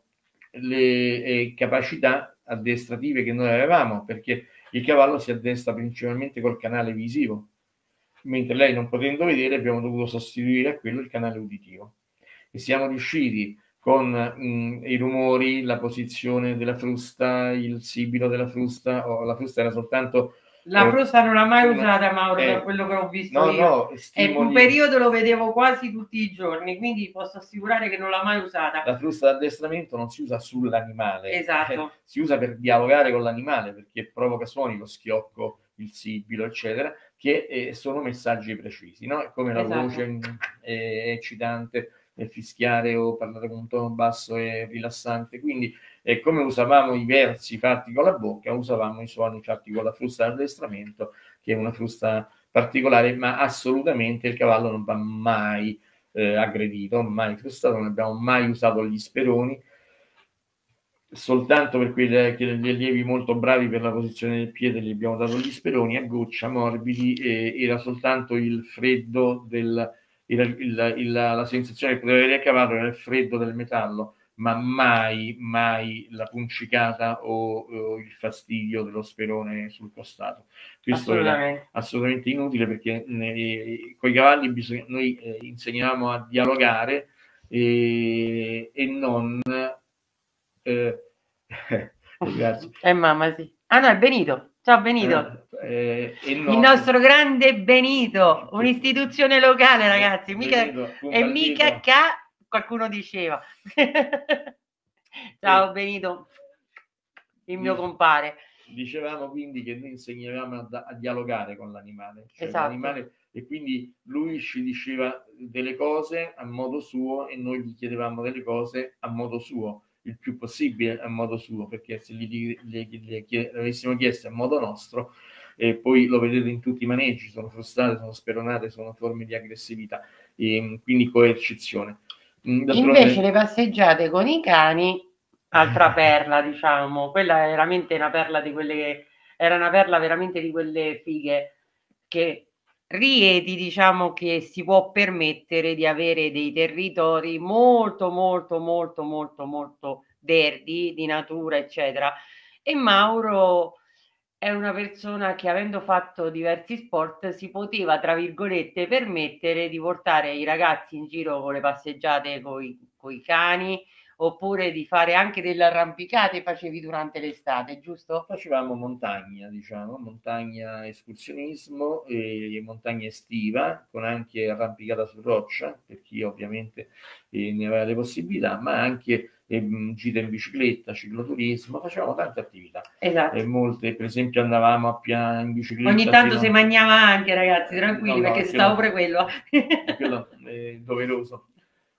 le capacità addestrative che noi avevamo, perché il cavallo si addestra principalmente col canale visivo, mentre lei, non potendo vedere, abbiamo dovuto sostituire a quello il canale uditivo, e siamo riusciti con i rumori, la posizione della frusta, il sibilo della frusta. La frusta era soltanto la frusta non l'ha mai usata, Mauro, da quello che ho visto io. E un periodo lo vedevo quasi tutti i giorni, quindi posso assicurare che non l'ha mai usata. La frusta d'addestramento non si usa sull'animale, esatto, si usa per dialogare con l'animale, perché provoca suoni, lo schiocco, il sibilo, eccetera, che sono messaggi precisi, no? È come la voce è eccitante, fischiare o parlare con un tono basso è rilassante. Quindi come usavamo i versi fatti con la bocca, usavamo i suoni fatti con la frusta d'addestramento, che è una frusta particolare, ma assolutamente il cavallo non va mai aggredito, mai frustato, non abbiamo mai usato gli speroni, soltanto per gli allievi molto bravi per la posizione del piede gli abbiamo dato gli speroni a goccia, morbidi, era soltanto il freddo la sensazione che poteva avere il cavallo era il freddo del metallo, ma mai la puncicata o il fastidio dello sperone sul costato. Questo era assolutamente inutile, perché con i cavalli noi insegnavamo a dialogare e non grazie. Mamma sì. Ah no, è Benito. Ciao Benito. Il nostro grande Benito, un'istituzione locale, ragazzi, mica qualcuno diceva. Ciao Benito, il mio compare. Dicevamo quindi che noi insegnavamo a dialogare con l'animale, cioè l'animale, e quindi lui ci diceva delle cose a modo suo e noi gli chiedevamo delle cose a modo suo, il più possibile a modo suo, perché se gli avessimo chiesto a modo nostro, poi lo vedete in tutti i maneggi, sono frustate, sono speronate, sono forme di aggressività, quindi coercizione. Invece le passeggiate con i cani altra perla, diciamo. Quella è veramente una perla di quelle che era una perla veramente di quelle fighe che Rieti, diciamo che si può permettere di avere dei territori molto, molto, molto, molto, molto verdi, di natura, eccetera. E Mauro è una persona che, avendo fatto diversi sport, si poteva, tra virgolette, permettere di portare i ragazzi in giro con le passeggiate con i cani, oppure di fare anche delle arrampicate, facevi durante l'estate, giusto? Facevamo montagna, diciamo, montagna escursionismo e montagna estiva, con anche arrampicata su roccia, per chi ovviamente ne aveva le possibilità, ma anche gita in bicicletta, cicloturismo, facevamo tante attività. Esatto. Molte, per esempio, andavamo a in bicicletta. Ogni tanto si mangiava anche, ragazzi, tranquilli, no, perché stavo pure quello. quello è doveroso.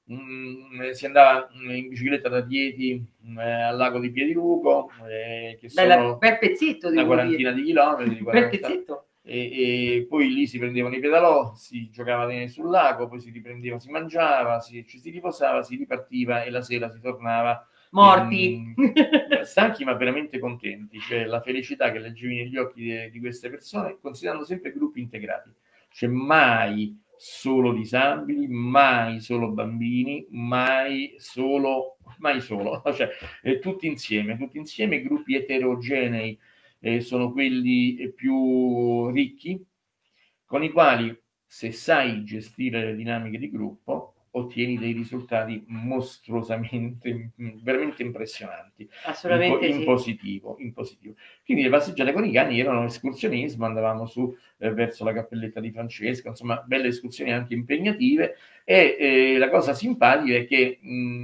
Si andava in bicicletta da Chieti al lago di Piedilupo, che sono bel pezzetto, una quarantina di chilometri, bel pezzetto. E poi lì si prendevano i pedalò, si giocava sul lago, poi si riprendeva, si mangiava, ci si riposava, si ripartiva e la sera si tornava morti, stanchi ma veramente contenti. Cioè la felicità che leggevi negli occhi di queste persone, considerando sempre gruppi integrati, cioè mai solo disabili, mai solo bambini, mai solo, cioè tutti insieme, gruppi eterogenei sono quelli più ricchi, con i quali, se sai gestire le dinamiche di gruppo, ottieni dei risultati mostruosamente, veramente impressionanti. Assolutamente in positivo. Quindi le passeggiate con i cani erano escursionismo, andavamo su verso la cappelletta di Francesco, insomma, belle escursioni anche impegnative. E la cosa simpatica è che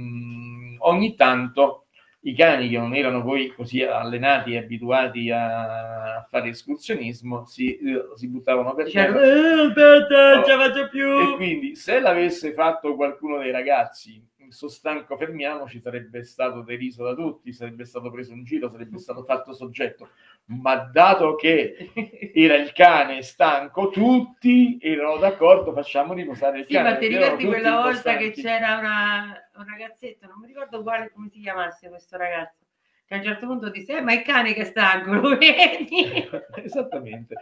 ogni tanto i cani, che non erano poi così allenati e abituati a fare escursionismo, si buttavano per terra. Aspetta, ce la faccio più. E quindi, se l'avesse fatto qualcuno dei ragazzi, sono stanco, fermiamoci, sarebbe stato deriso da tutti, sarebbe stato preso in giro, sarebbe stato fatto soggetto. Ma dato che era il cane stanco, tutti erano d'accordo, facciamo riposare il cane. Sì, ma ti ricordi quella volta che c'era un ragazzetto, non mi ricordo come si chiamasse questo ragazzo, che a un certo punto disse, ma il cane che è stanco, lo vedi? Esattamente.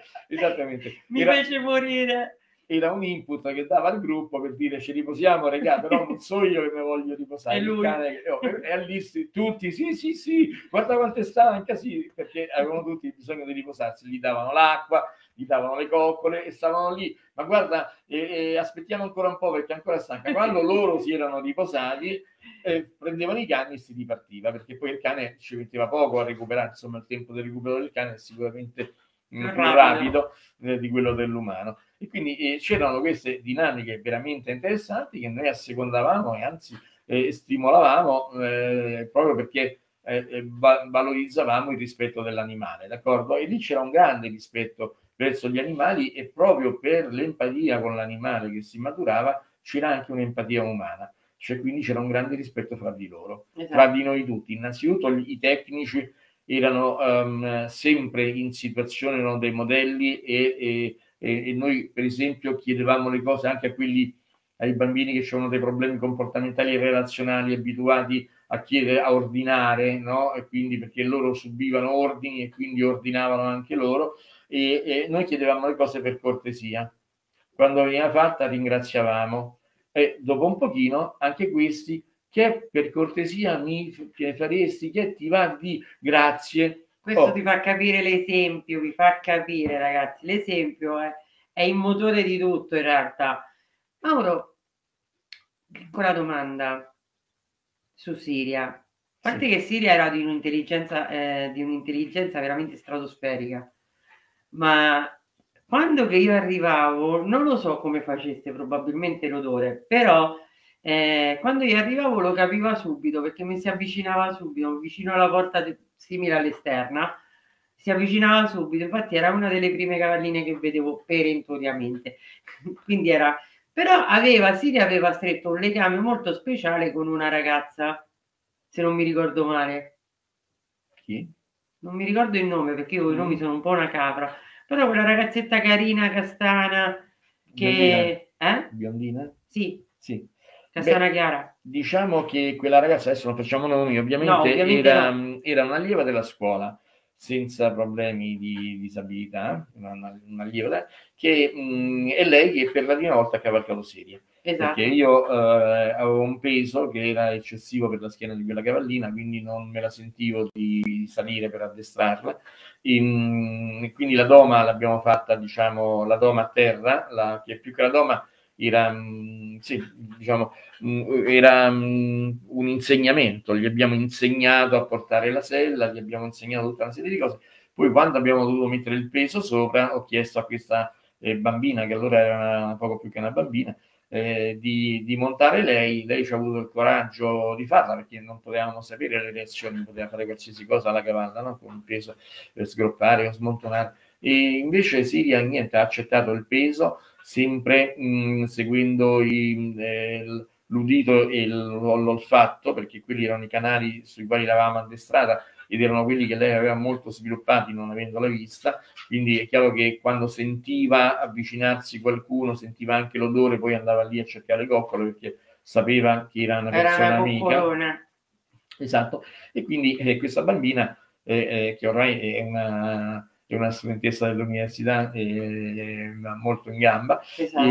Mi fece morire. Era un input che dava al gruppo per dire ci riposiamo, regà, però non so io che mi voglio riposare. Il cane, e all'Isti tutti sì, guarda quanto è stanca, sì, perché avevano tutti bisogno di riposarsi, gli davano l'acqua, gli davano le coccole e stavano lì, ma guarda, aspettiamo ancora un po' perché ancora stanca. Quando loro si erano riposati, prendevano i cani e si ripartiva, perché poi il cane ci metteva poco a recuperare, insomma il tempo del recupero del cane è sicuramente più rapido di quello dell'umano. E quindi c'erano queste dinamiche veramente interessanti che noi assecondavamo e anzi stimolavamo proprio perché valorizzavamo il rispetto dell'animale, d'accordo? E lì c'era un grande rispetto verso gli animali e proprio per l'empatia con l'animale che si maturava c'era anche un'empatia umana, cioè quindi c'era un grande rispetto fra di loro, fra di noi tutti. Innanzitutto i tecnici erano sempre in situazione, erano dei modelli e noi per esempio chiedevamo le cose anche a quelli, ai bambini che avevano dei problemi comportamentali e relazionali, abituati a chiedere, a ordinare, no? E quindi perché loro subivano ordini e quindi ordinavano anche loro, e noi chiedevamo le cose per cortesia. Quando veniva fatta ringraziavamo, e dopo un pochino anche questi, che per cortesia mi faresti, che ti va di grazie. Questo ti fa capire l'esempio, vi fa capire, ragazzi, l'esempio è il motore di tutto in realtà. Mauro, piccola domanda su Siria. A parte che Siria era di un'intelligenza veramente stratosferica, ma quando che io arrivavo, non lo so come faceste, probabilmente l'odore, però quando io arrivavo lo capiva subito, perché mi si avvicinava subito, vicino alla porta simile all'esterna, si avvicinava subito, infatti era una delle prime cavalline che vedevo perentoriamente, quindi era, però Siria aveva stretto un legame molto speciale con una ragazza, se non mi ricordo male. Chi? Non mi ricordo il nome, perché io i nomi sono un po' una capra, però quella ragazzetta carina, castana, che... Biondina? Sì. Cassana Chiara. Diciamo che quella ragazza, adesso non facciamo nomi, ovviamente, No, ovviamente era, no. era un'allieva della scuola, senza problemi di disabilità, un'allieva, che è lei che per la prima volta ha cavalcato sedia. Esatto. Perché io avevo un peso che era eccessivo per la schiena di quella cavallina, quindi non me la sentivo di salire per addestrarla. Quindi la doma l'abbiamo fatta, diciamo, la doma a terra, che più che la doma era, sì, diciamo, era un insegnamento, gli abbiamo insegnato a portare la sella, gli abbiamo insegnato tutta una serie di cose. Poi quando abbiamo dovuto mettere il peso sopra, ho chiesto a questa bambina, che allora era poco più che una bambina, di montare lei ci ha avuto il coraggio di farla, perché non potevamo sapere le reazioni, poteva fare qualsiasi cosa alla cavalla, no? Con un peso per sgroppare o smontonare. E invece Siria niente, ha accettato il peso, sempre seguendo l'udito e l'olfatto, perché quelli erano i canali sui quali l'avevamo addestrata ed erano quelli che lei aveva molto sviluppati non avendola vista, quindi è chiaro che quando sentiva avvicinarsi qualcuno, sentiva anche l'odore, poi andava lì a cercare coccole perché sapeva che era una persona amica. Esatto, e quindi questa bambina che ormai è una studentessa dell'università molto in gamba, Esatto.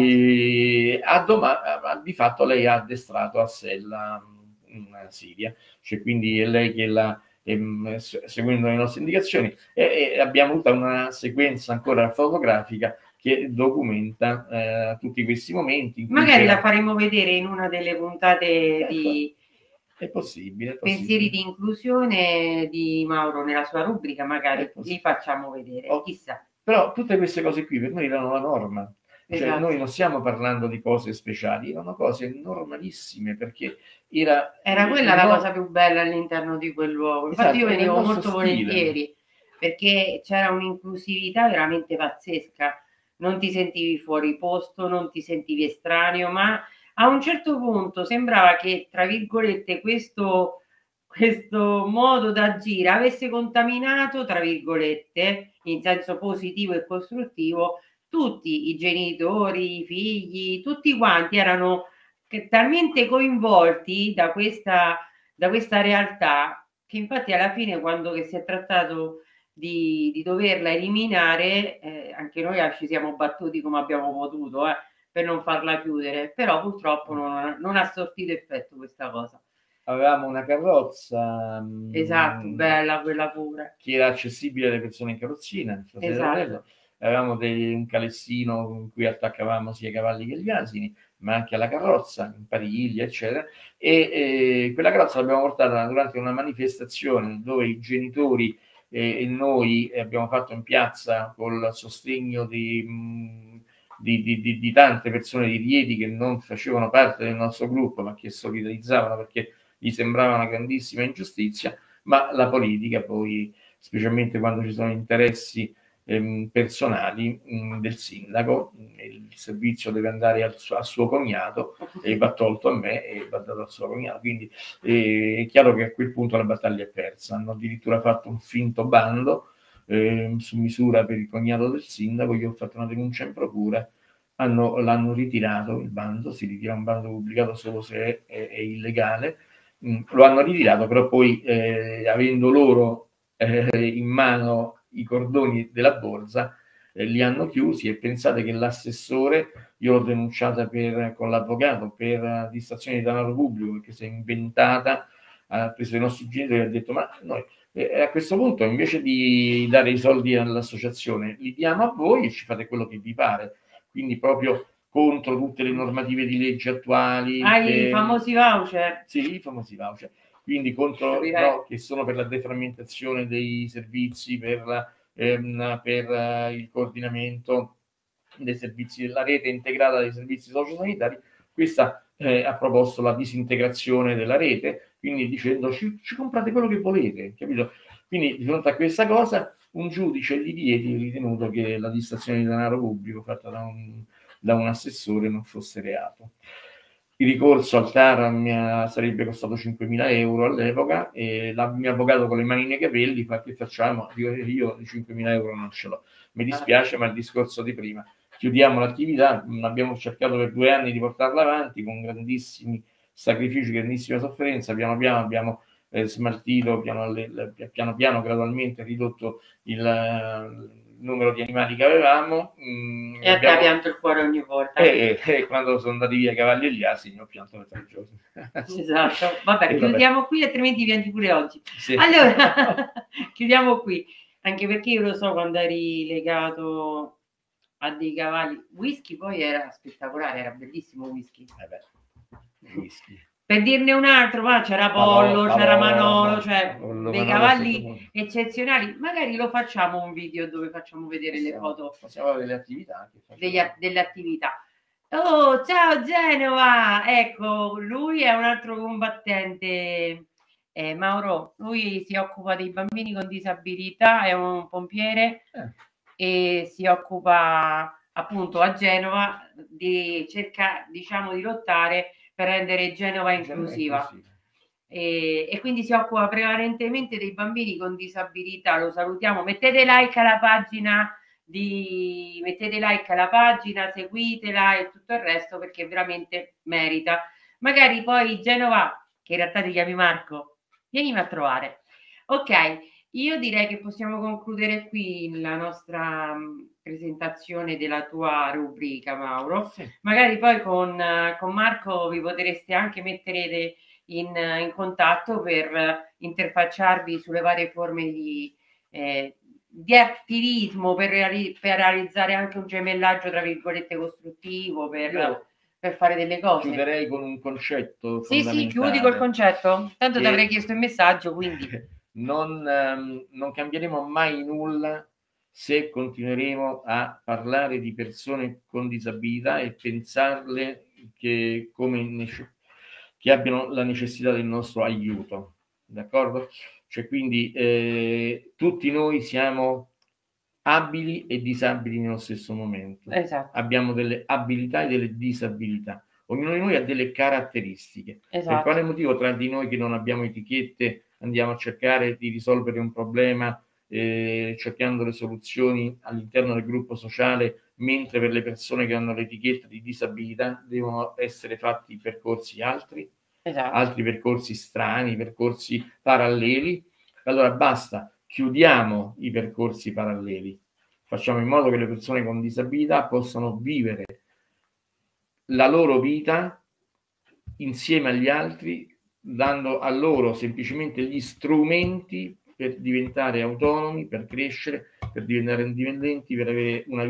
di fatto lei ha addestrato a Sella in Siria, cioè quindi è lei che la seguendo le nostre indicazioni e abbiamo tutta una sequenza ancora fotografica che documenta tutti questi momenti. Magari la faremo vedere in una delle puntate di è possibile, Pensieri di inclusione di Mauro, nella sua rubrica, magari li facciamo vedere, chissà. Però tutte queste cose qui per noi erano la norma. Cioè, esatto. Noi non stiamo parlando di cose speciali, erano cose normalissime, perché era quella la cosa più bella all'interno di quel luogo. Infatti io venivo molto volentieri, perché c'era un'inclusività veramente pazzesca. Non ti sentivi fuori posto, non ti sentivi estraneo, ma a un certo punto sembrava che, tra virgolette, questo modo d'agire avesse contaminato, tra virgolette, in senso positivo e costruttivo, tutti i genitori, i figli, tutti quanti erano talmente coinvolti da questa realtà, che infatti alla fine, quando si è trattato di doverla eliminare, anche noi ci siamo battuti come abbiamo potuto per non farla chiudere, però purtroppo non ha sortito effetto questa cosa. Avevamo una carrozza, esatto, bella quella pure, che era accessibile alle persone in carrozzina, esatto. Avevamo un calessino con cui attaccavamo sia i cavalli che gli asini, ma anche alla carrozza, in pariglia, eccetera, e quella carrozza l'abbiamo portata durante una manifestazione dove i genitori e noi abbiamo fatto in piazza col sostegno di tante persone di Rieti che non facevano parte del nostro gruppo, ma che solidarizzavano perché gli sembrava una grandissima ingiustizia, ma la politica poi, specialmente quando ci sono interessi personali del sindaco, il servizio deve andare a suo cognato e va tolto a me e va dato al suo cognato, quindi è chiaro che a quel punto la battaglia è persa. Hanno addirittura fatto un finto bando su misura per il cognato del sindaco, io ho fatto una denuncia in procura, l'hanno ritirato il bando, si ritira un bando pubblicato solo se è illegale, lo hanno ritirato, però poi avendo loro in mano i cordoni della borsa, li hanno chiusi, e pensate che l'assessore, io l'ho denunciata con l'avvocato per distrazione di denaro pubblico, perché si è inventata, ha preso i nostri genitori e ha detto ma noi a questo punto invece di dare i soldi all'associazione li diamo a voi e ci fate quello che vi pare, quindi proprio contro tutte le normative di legge attuali. I famosi voucher. Sì, i famosi voucher. Quindi contro, no, che sono per la deframmentazione dei servizi, per il coordinamento dei servizi, della rete integrata dei servizi sociosanitari. Questa ha proposto la disintegrazione della rete, quindi dicendo ci comprate quello che volete, capito? Quindi di fronte a questa cosa un giudice di Rieti ha ritenuto che la distrazione di denaro pubblico fatta da un assessore non fosse reato. Il ricorso al TAR sarebbe costato 5.000 euro all'epoca e il mio avvocato con le mani nei capelli fa: che facciamo? Io di 5.000 euro non ce l'ho, mi dispiace, ma il discorso di prima, chiudiamo l'attività. Abbiamo cercato per 2 anni di portarla avanti con grandissimi sacrifici, grandissima sofferenza, piano piano abbiamo smaltito, piano piano, gradualmente ridotto il numero di animali che avevamo. E a te pianto il cuore ogni volta. E quando sono andati via i cavalli e gli asini ho pianto per 3 giorni. Esatto, vabbè, chiudiamo qui, altrimenti pianti pure oggi. Sì. Allora, chiudiamo qui, anche perché io lo so, quando eri legato a dei cavalli, whisky poi era spettacolare, era bellissimo whisky. Whisky. Per dirne un altro, ma c'era Pollo, c'era Manolo, cioè dei cavalli eccezionali. Magari lo facciamo un video dove facciamo vedere le foto. Facciamo delle attività. Delle attività. Oh, ciao Genova! Ecco, lui è un altro combattente, Mauro. Lui si occupa dei bambini con disabilità, è un pompiere e si occupa appunto a Genova di cercare, diciamo, di lottare per rendere Genova inclusiva. E quindi si occupa prevalentemente dei bambini con disabilità. Lo salutiamo. Mettete like alla pagina, seguitela e tutto il resto, perché veramente merita. Magari poi Genova, che in realtà ti chiami Marco, vienimi a trovare. Ok, io direi che possiamo concludere qui la nostra presentazione della tua rubrica, Mauro. Sì. Magari poi con Marco vi potreste anche mettere in contatto per interfacciarvi sulle varie forme di attivismo per realizzare anche un gemellaggio tra virgolette costruttivo, per fare delle cose. Chiuderei con un concetto fondamentale. Sì, chiudi col concetto, tanto ti avrei chiesto il messaggio, quindi non cambieremo mai nulla se continueremo a parlare di persone con disabilità e pensarle che abbiano la necessità del nostro aiuto, d'accordo? Cioè, quindi tutti noi siamo abili e disabili nello stesso momento. Esatto. Abbiamo delle abilità e delle disabilità. Ognuno di noi ha delle caratteristiche. Esatto. Per quale motivo tra di noi che non abbiamo etichette andiamo a cercare di risolvere un problema cercando le soluzioni all'interno del gruppo sociale, mentre per le persone che hanno l'etichetta di disabilità devono essere fatti percorsi altri? Esatto. Altri percorsi strani, percorsi paralleli? Allora basta, chiudiamo i percorsi paralleli, facciamo in modo che le persone con disabilità possano vivere la loro vita insieme agli altri, dando a loro semplicemente gli strumenti per diventare autonomi, per crescere, per diventare indipendenti, per avere una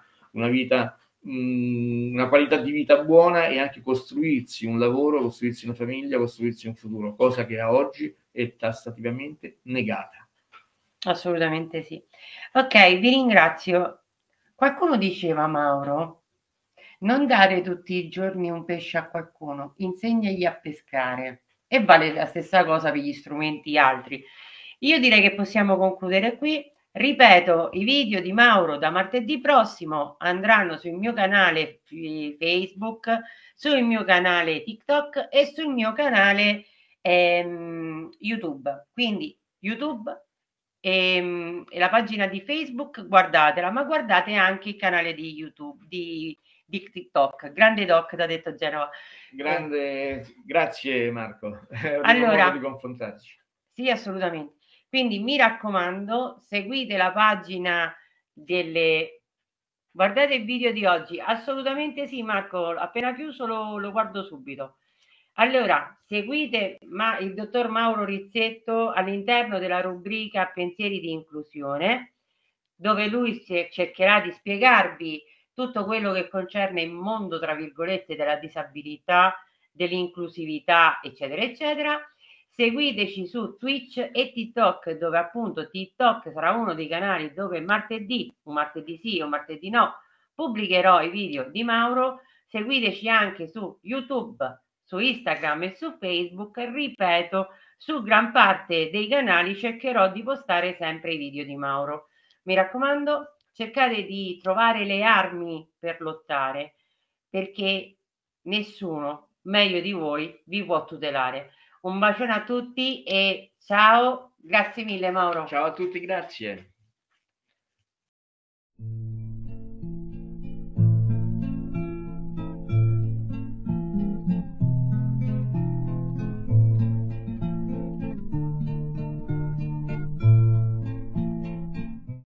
qualità di vita buona e anche costruirsi un lavoro, costruirsi una famiglia, costruirsi un futuro, cosa che a oggi è tassativamente negata. Assolutamente sì. Ok, vi ringrazio. Qualcuno diceva, Mauro, non dare tutti i giorni un pesce a qualcuno, insegnagli a pescare. E vale la stessa cosa per gli strumenti altri. Io direi che possiamo concludere qui. Ripeto, i video di Mauro da martedì prossimo andranno sul mio canale Facebook, sul mio canale TikTok e sul mio canale YouTube. Quindi YouTube e la pagina di Facebook, guardatela, ma guardate anche il canale di YouTube, di TikTok. Grande doc, da detto Genova. Grande, grazie Marco. Allora, modo di confrontarci. Sì, assolutamente. Quindi mi raccomando, seguite la pagina guardate il video di oggi. Assolutamente sì, Marco, appena chiuso lo guardo subito. Allora, seguite il dottor Mauro Rizzetto all'interno della rubrica Pensieri di inclusione, dove lui cercherà di spiegarvi tutto quello che concerne il mondo, tra virgolette, della disabilità, dell'inclusività, eccetera, eccetera. Seguiteci su Twitch e TikTok, dove appunto TikTok sarà uno dei canali dove un martedì sì, un martedì no, pubblicherò i video di Mauro. Seguiteci anche su YouTube, su Instagram e su Facebook. Ripeto, su gran parte dei canali cercherò di postare sempre i video di Mauro. Mi raccomando, cercate di trovare le armi per lottare, perché nessuno meglio di voi vi può tutelare. Un bacione a tutti e ciao, grazie mille Mauro. Ciao a tutti, grazie.